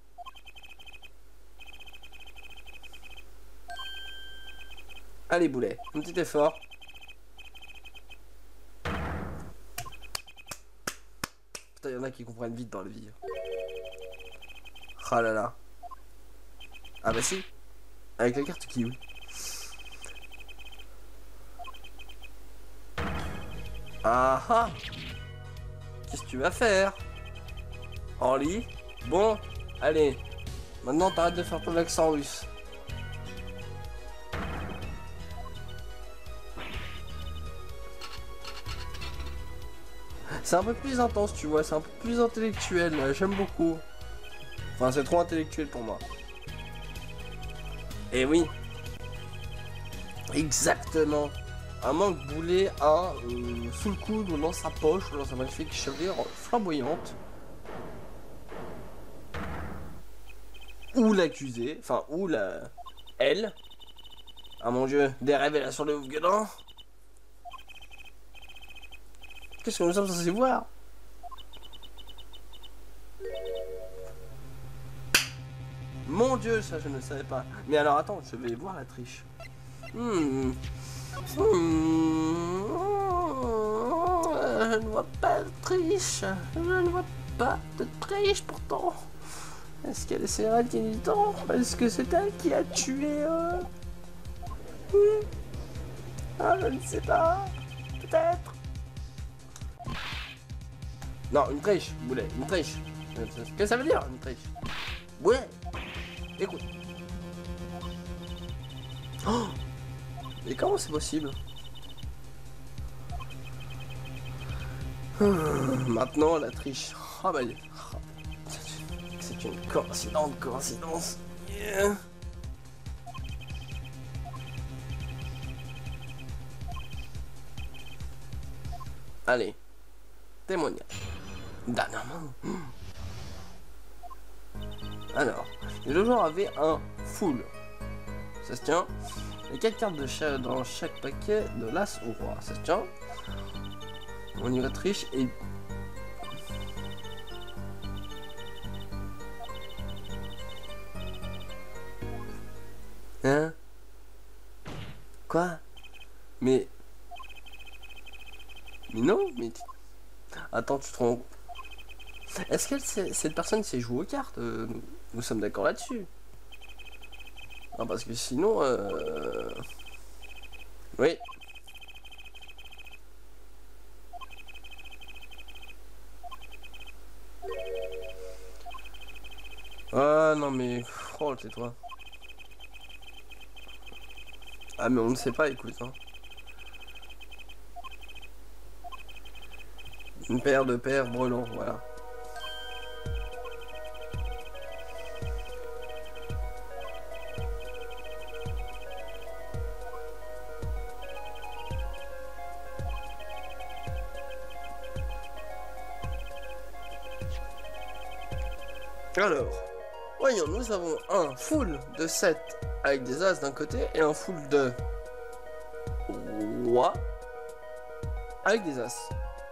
Allez, boulet, un petit effort. Putain, il y en a qui comprennent vite dans la vie. Ah là là. Ah bah si. Avec la carte kiwi. Ah ah. Qu'est-ce que tu vas faire, Orly? Bon, allez. Maintenant, t'arrêtes de faire ton accent russe. C'est un peu plus intense, tu vois. C'est un peu plus intellectuel. J'aime beaucoup. Enfin, c'est trop intellectuel pour moi. Et oui. Exactement. Un manque boulet a euh, sous le coude ou dans sa poche ou dans sa magnifique chevelure flamboyante. Ou l'accusé, enfin ou la... elle. Ah mon dieu, des révélations de Ouvguedan. Qu'est-ce que nous sommes censés voir? Mon dieu, ça je ne savais pas. Mais alors attends, je vais voir la triche. Hmm. Hmm. Je ne vois pas de triche. Je ne vois pas de triche pourtant. Est-ce qu'elle c'est elle qui dit tant? Est-ce que c'est elle qui a tué euh... hmm. Ah, je ne sais pas. Peut-être. Non, une triche, boulet, une triche. Qu'est-ce que ça veut dire, une triche? Ouais. Écoute. Oh. Mais comment c'est possible? Hum, Maintenant, la triche. Ah bah, c'est une coïncidence, coïncidence. Yeah. Allez. Témoignage. Dernièrement. Alors, le joueur avait un full. Ça se tient. Et quatre cartes de chat dans chaque paquet de l'as au roi. Ça se tient. On y va triche et... Hein? Quoi? Mais... Mais non, mais... Attends, tu te rends... Est-ce que cette personne sait jouer aux cartes? euh, nous, nous sommes d'accord là-dessus. Non, parce que sinon... Euh... Oui. Ah non mais... Oh, tais-toi. Ah mais on ne sait pas, écoute. Hein. Une paire de paires brûlants, voilà. Alors, voyons, nous avons un full de sept avec des as d'un côté et un full de roi avec des as.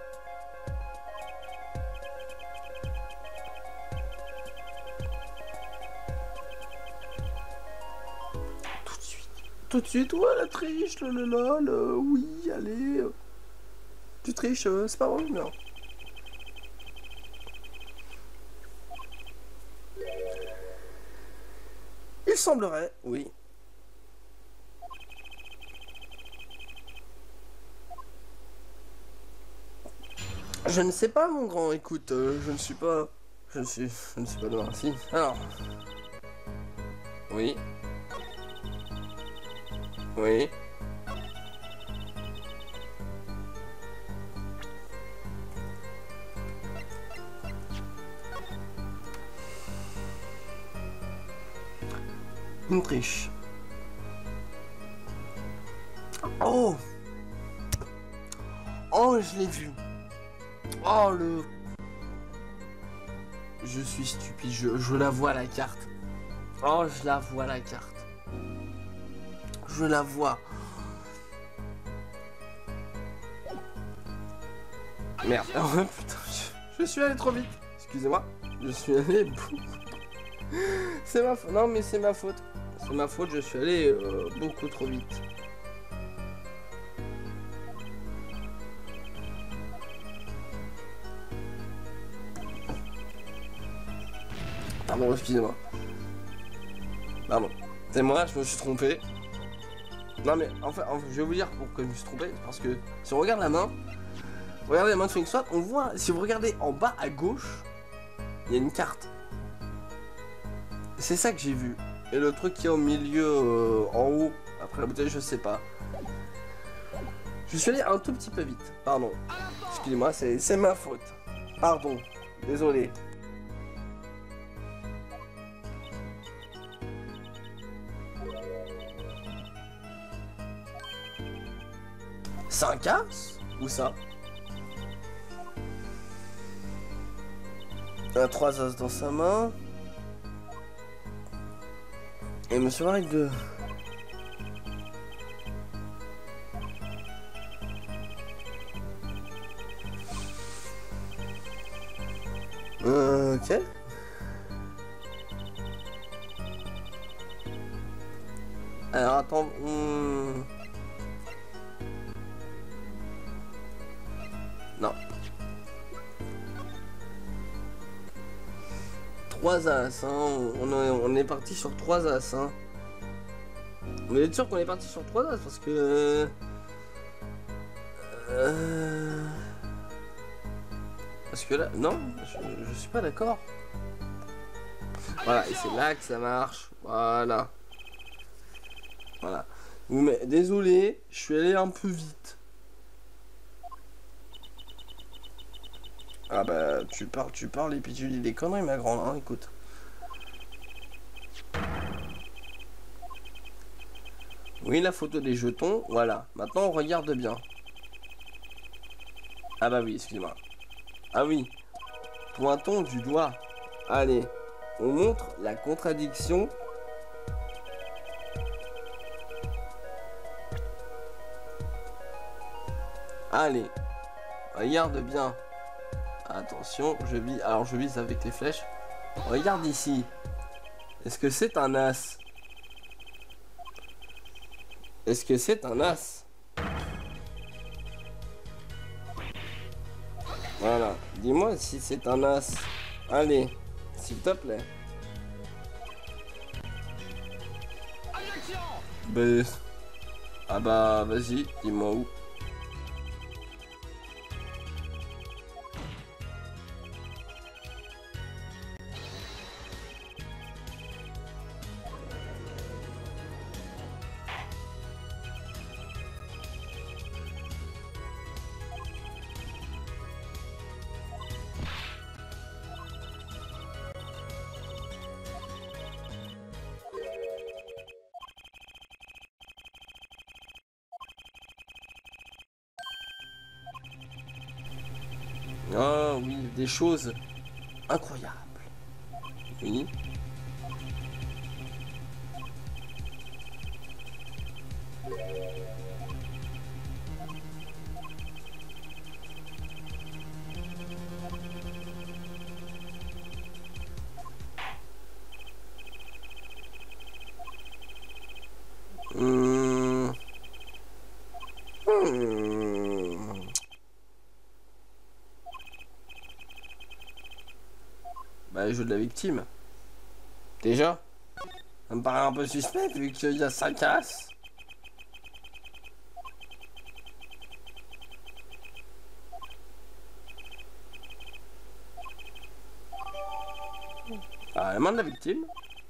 Tout de suite. Tout de suite, ouais, la triche, le lol, euh, oui, allez. euh, Tu triches, euh, c'est pas vrai, non. Il semblerait, oui. Je ne sais pas, mon grand, écoute, euh, je ne suis pas... Je ne suis... Je ne suis pas noir, si. Alors... Oui. Oui. Une triche. Oh! Oh, je l'ai vu. Oh, le... Je suis stupide, je, je la vois la carte. Oh, je la vois la carte. Je la vois. Merde. Oh, putain, je, je suis allé trop vite. Excusez-moi. Je suis allé... C'est ma faute. Non, mais c'est ma faute. C'est ma faute, je suis allé euh, beaucoup trop vite. Pardon, excusez-moi. Pardon. C'est moi, je me suis trompé. Non mais, enfin, enfin, je vais vous dire pourquoi je me suis trompé. Parce que si on regarde la main, regardez la main de Phoenix Sword, on voit, si vous regardez en bas à gauche, il y a une carte. C'est ça que j'ai vu. Et le truc qui est au milieu, euh, en haut, après la bouteille, je sais pas. Je suis allé un tout petit peu vite. Pardon. Excusez-moi, c'est ma faute. Pardon. Désolé. cinq as? Où ça? Un trois as dans sa main. Et monsieur Marek de... Euh, ok. Alors attends... Hmm... Non. trois as, hein. On est, on est parti sur trois as, hein. On est sûr qu'on est parti sur trois as parce que... Euh... Parce que là... Non, je, je suis pas d'accord. Voilà, et c'est là que ça marche. Voilà. Voilà. Mais désolé, je suis allé un peu vite. Ah bah, tu parles, tu parles et puis tu dis des conneries, ma grande, hein, écoute. Oui, la photo des jetons, voilà. Maintenant, on regarde bien. Ah bah oui, excuse-moi. Ah oui. Pointons du doigt. Allez, on montre la contradiction. Allez, regarde bien. Attention, je vise. Alors, je vise avec les flèches. Regarde ici. Est-ce que c'est un as? Est-ce que c'est un as? Voilà. Dis-moi si c'est un as. Allez, s'il te plaît. Ben... Ah bah, vas-y, dis-moi où. Ah oui, des choses incroyables. Oui. Hum. Hum. Bah, le jeu de la victime. Déjà, ça me paraît un peu suspect vu qu'il y a cinq cases. Ah, la main de la victime.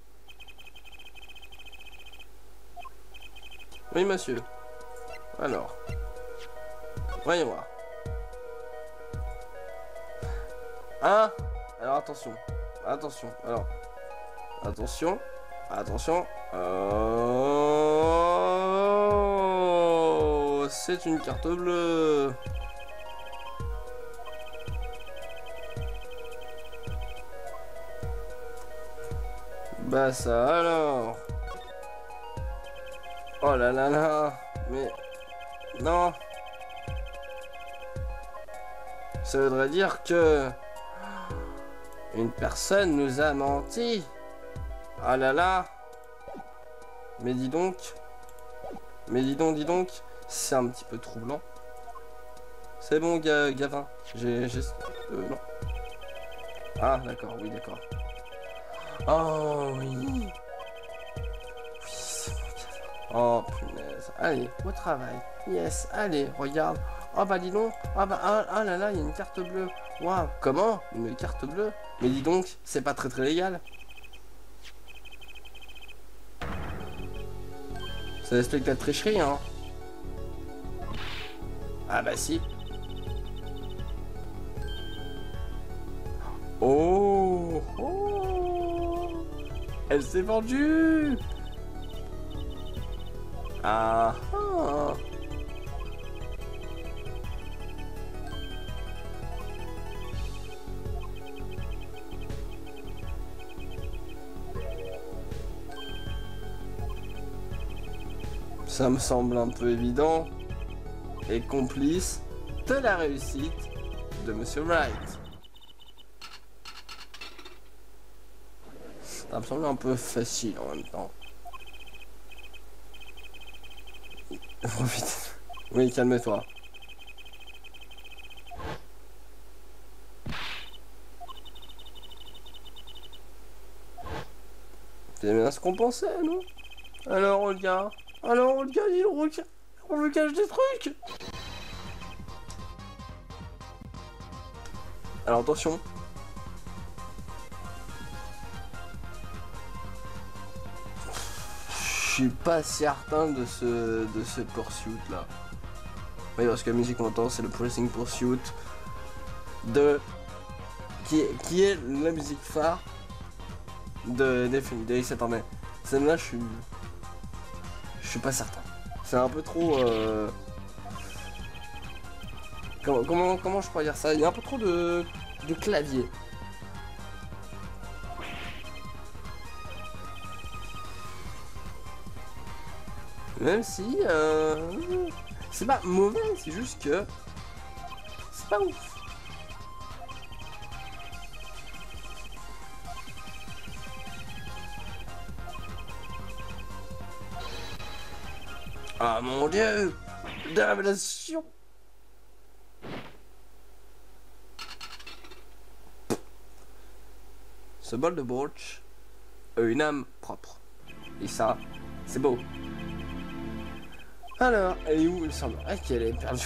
Oui, monsieur. Alors. Voyons voir. Ah. Alors, attention. Attention. Alors. Attention. Attention. Oh, c'est une carte bleue. Bah ça alors. Oh là là là. Mais non. Ça voudrait dire que une personne nous a menti. Ah là là. Mais dis donc. Mais dis donc, dis donc. C'est un petit peu troublant. C'est bon, ga Gavin. J'ai... Euh, non. Ah, d'accord, oui, d'accord. Oh, oui. Oui, c'est bon, Gavin. Oh, punaise. Allez, au travail. Yes, allez, regarde. Oh, bah, dis donc. Ah, bah, ah, ah là là, il y a une carte bleue. Waouh, comment? Une carte bleue? Mais dis donc, c'est pas très très légal. Ça explique la tricherie, hein. Ah bah si. Oh, oh. Elle s'est vendue. Ah, ah. Ça me semble un peu évident et complice de la réussite de Monsieur Wright. Ça me semble un peu facile en même temps. Oh putain. Oui, calme-toi. C'est bien ce qu'on pensait, non? Alors, Olga. Alors, Olga, dis donc, on me cache des trucs. Alors, attention. Je suis pas certain de ce, de ce pursuit là. Oui, parce que la musique qu'on entend, c'est le Pressing Pursuit de... Qui est, qui est la musique phare de, des films de Ace Attorney. Celle-là, je suis... Je suis pas certain. C'est un peu trop... Euh... Comment, comment, comment je pourrais dire ça? Il y a un peu trop de, de clavier. Même si... Euh... C'est pas mauvais, c'est juste que... C'est pas ouf. Ah mon dieu! Des révélations! Ce bol de broche a une âme propre. Et ça, c'est beau. Alors, elle est où? Il semblerait qu'elle est perdue.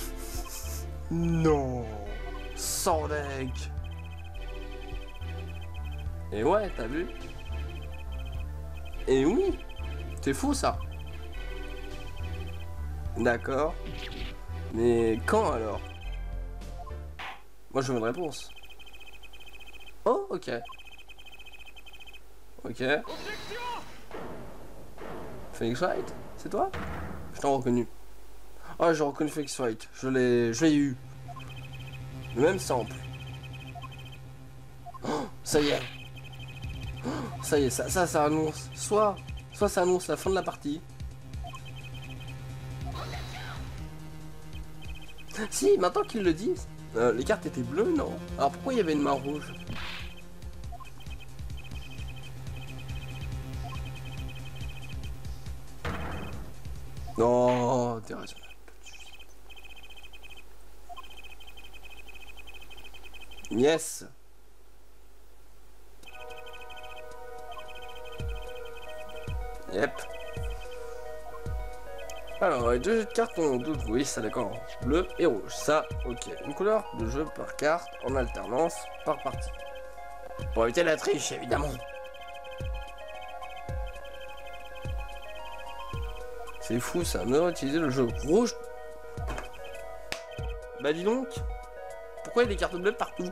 Non! Sans deck! Et ouais, t'as vu? Et oui! C'est fou ça! D'accord. Mais quand alors? Moi je veux une réponse. Oh, ok. Ok. Phoenix Wright, c'est toi? Je t'ai reconnu. Ah, j'ai reconnu Phoenix Wright. Je l'ai. Je l'ai eu. Le même sample. Oh, ça y est. Oh, ça y est, ça, ça, ça annonce. Soit. Soit ça annonce la fin de la partie. Si, maintenant qu'ils le disent, euh, les cartes étaient bleues, non? Alors pourquoi il y avait une main rouge? Non, t'es raison. Yes. Yep. Alors, les deux jeux de cartes ont d'autres, oui, ça d'accord. Bleu et rouge, ça, ok. Une couleur de jeu par carte, en alternance, par partie. Pour éviter la triche, évidemment. C'est fou ça, nous avons utilisé le jeu rouge. Bah dis donc, pourquoi il y a des cartes bleues partout?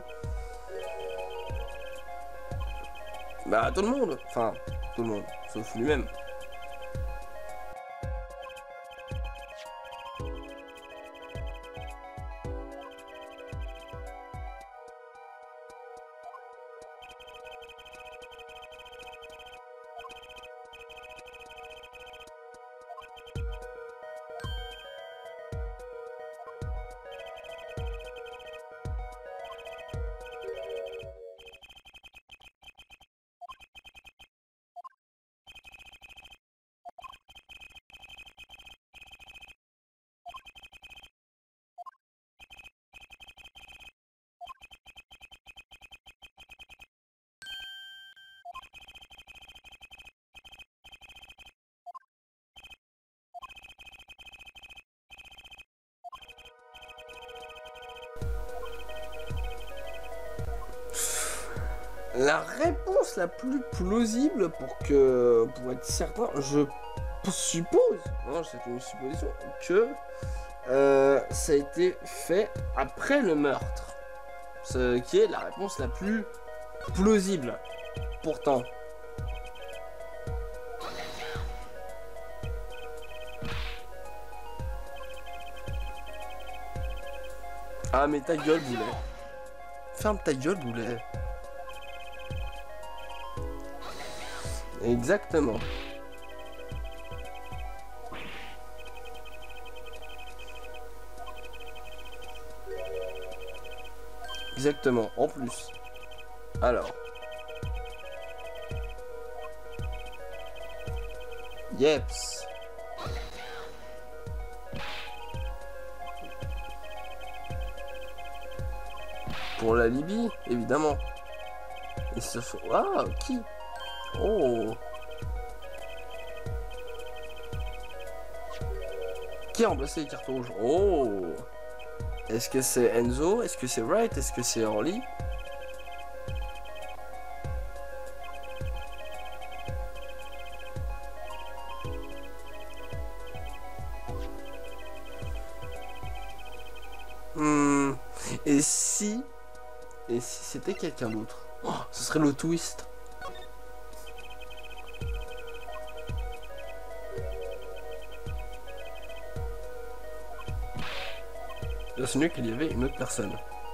Bah tout le monde, enfin, tout le monde, sauf lui-même. La réponse la plus plausible pour que, pour être certain, je suppose, non, c'est une supposition, que euh, ça a été fait après le meurtre. Ce qui est la réponse la plus plausible. Pourtant. Ah mais ta gueule, Boulet. Ferme ta gueule, Boulet. Exactement. Exactement, en plus. Alors. Yeps. Pour la Libye, évidemment. Et ce... Ah, qui? Oh. Qui a remplacé les cartes rouges? Oh. Est-ce que c'est Enzo? Est-ce que c'est Wright? Est-ce que c'est Orly? Hmm. Et si... Et si c'était quelqu'un d'autre? Oh, ce serait le twist. C'est mieux qu'il y avait une autre personne.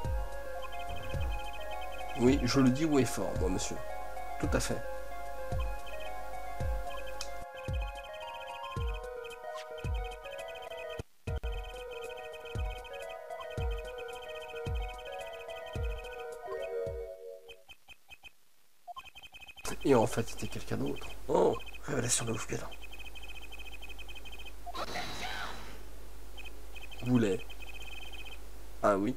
Oui, je le dis haut et fort, moi, monsieur. Tout à fait. Et en fait, c'était quelqu'un d'autre. Oh, révélation de ouf pédant. Boulet. Ah oui.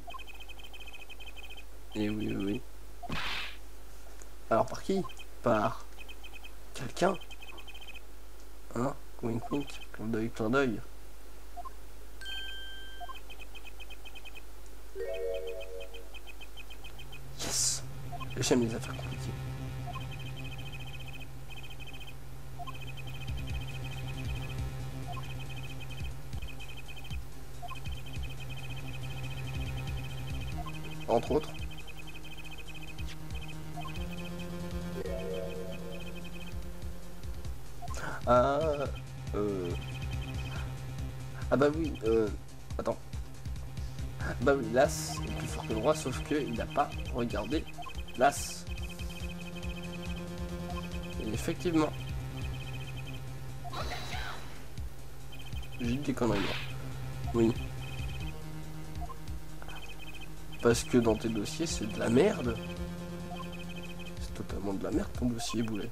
Et oui, oui, oui. Alors par qui? Par quelqu'un. Hein? Wink wink. Clin d'œil, clin d'œil. Yes. J'aime les affaires compliquées. Entre autres. Ah, euh... ah bah oui, euh... attends. Bah oui, l'as est plus fort que le roi, sauf qu'il n'a pas regardé l'as. Et effectivement. J'ai dit des conneries, moi. Oui. Parce que dans tes dossiers, c'est de la merde. C'est totalement de la merde ton dossier, Boulet.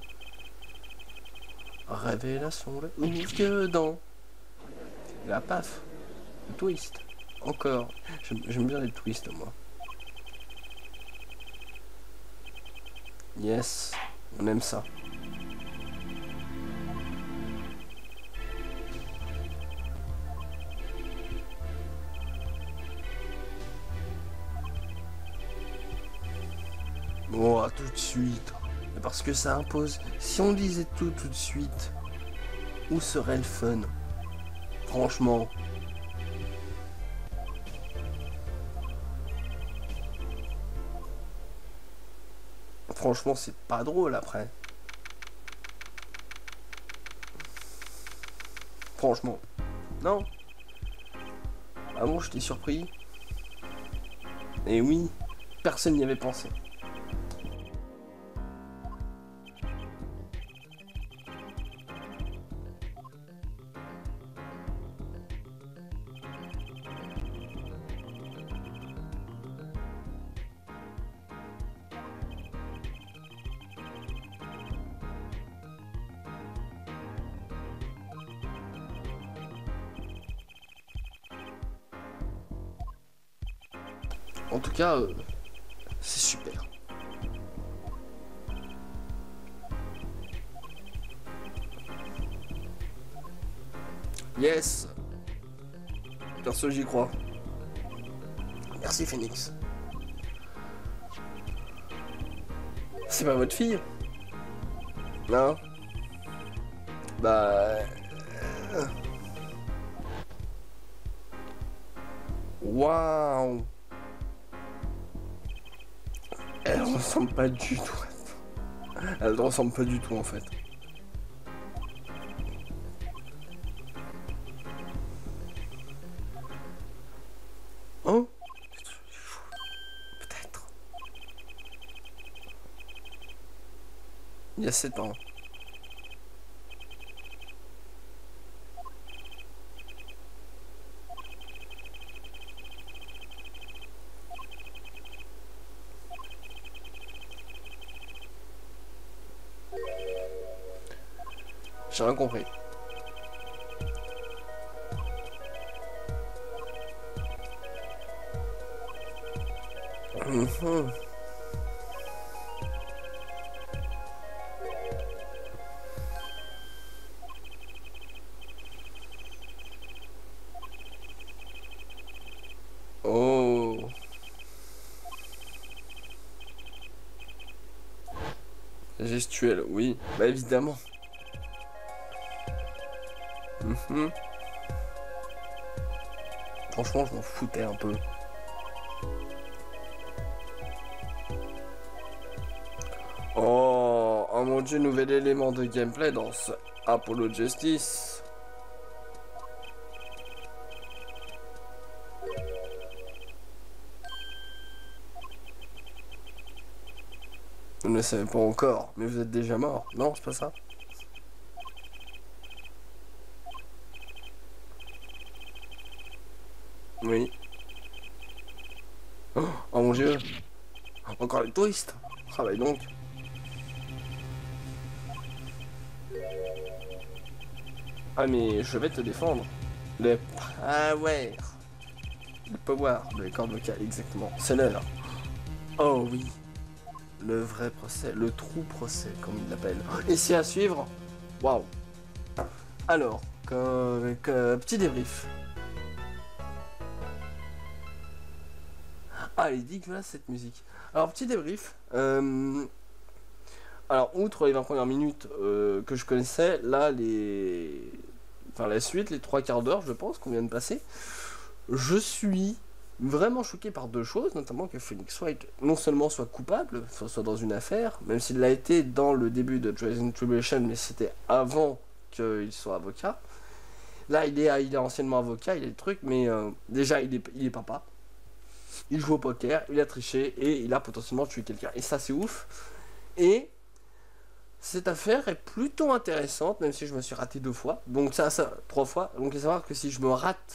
Révélation, le que dans la paf. Le twist. Encore. J'aime bien les twists, moi. Yes. On aime ça. Oh, tout de suite. Parce que ça impose. Si on disait tout tout de suite, où serait le fun? Franchement. Franchement, c'est pas drôle après. Franchement. Non. Ah bon, je t'ai surpris. Et oui, personne n'y avait pensé. En tout cas, euh, c'est super. Yes. Perso, j'y crois. Merci Phoenix. C'est pas votre fille? Non. Bah... Waouh. Elle ressemble pas du tout. Elle ressemble pas du tout en fait. Oh? Peut-être. Il y a sept ans. J'ai rien compris. Mmh. Oh. Gestuelle, oui. Bah évidemment. Mmh. Franchement, je m'en foutais un peu. Oh, oh mon dieu, nouvel élément de gameplay dans ce Apollo Justice. Vous ne le savez pas encore, mais vous êtes déjà mort. Non, c'est pas ça. Oui. Oh, oh mon dieu. Encore les touristes. Travaille donc. Ah mais je vais te défendre. Le... Ah ouais. Le power de les cordes vocales, exactement. C'est l'heure. Oh oui. Le vrai procès, le true procès, comme il l'appelle. Et c'est à suivre. Waouh. Alors, comme, comme petit débrief. Ah, il dit que voilà cette musique. Alors, petit débrief. Euh... Alors, outre les vingt premières minutes euh, que je connaissais, là, les... Enfin, la suite, les trois quarts d'heure, je pense, qu'on vient de passer, je suis vraiment choqué par deux choses, notamment que Phoenix Wright non seulement soit coupable, soit dans une affaire, même s'il l'a été dans le début de Trials and Tribulation, mais c'était avant qu'il soit avocat. Là, il est, il est anciennement avocat, il est le truc, mais euh, déjà, il est, il est papa. Il joue au poker, il a triché et il a potentiellement tué quelqu'un. Et ça, c'est ouf. Et cette affaire est plutôt intéressante, même si je me suis raté deux fois. Donc ça, ça trois fois. Donc il faut savoir que si je me rate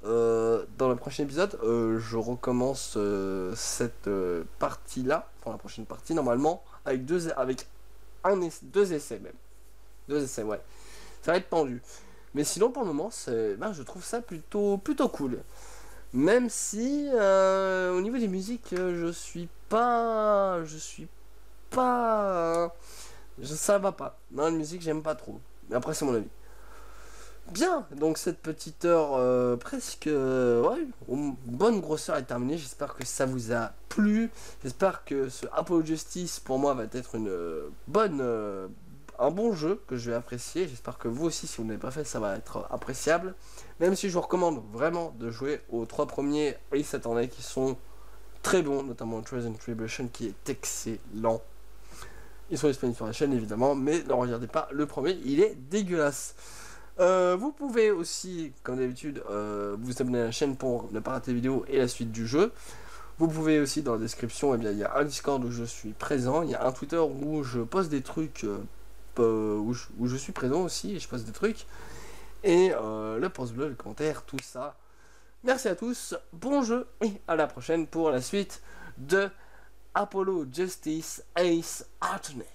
euh, dans le prochain épisode, euh, je recommence euh, cette euh, partie-là, pour la prochaine partie, normalement, avec deux, avec un, deux essais même. Deux essais, ouais. Ça va être tendu. Mais sinon, pour le moment, c'est, ben, je trouve ça plutôt, plutôt cool. Même si, euh, au niveau des musiques, euh, je suis pas... Je suis pas... Je, ça va pas. Non, la musique, j'aime pas trop. Mais après, c'est mon avis. Bien, donc cette petite heure euh, presque, euh, ouais, bonne grosseur est terminée. J'espère que ça vous a plu. J'espère que ce Apollo Justice pour moi va être une euh, bonne, euh, un bon jeu que je vais apprécier. J'espère que vous aussi, si vous n'avez pas fait, ça va être appréciable. Même si je vous recommande vraiment de jouer aux trois premiers Ace Attorney qui sont très bons, notamment Trials and Tribulation qui est excellent. Ils sont disponibles sur la chaîne évidemment, mais ne regardez pas le premier, il est dégueulasse. Euh, vous pouvez aussi, comme d'habitude, euh, vous abonner à la chaîne pour ne pas rater les vidéos et la suite du jeu. Vous pouvez aussi, dans la description, eh bien, il y a un Discord où je suis présent, il y a un Twitter où je poste des trucs, euh, où, je, où je suis présent aussi, et je poste des trucs, et euh, le pouce bleu, le commentaire, tout ça. Merci à tous, bon jeu, et à la prochaine pour la suite de Apollo Justice Ace Attorney.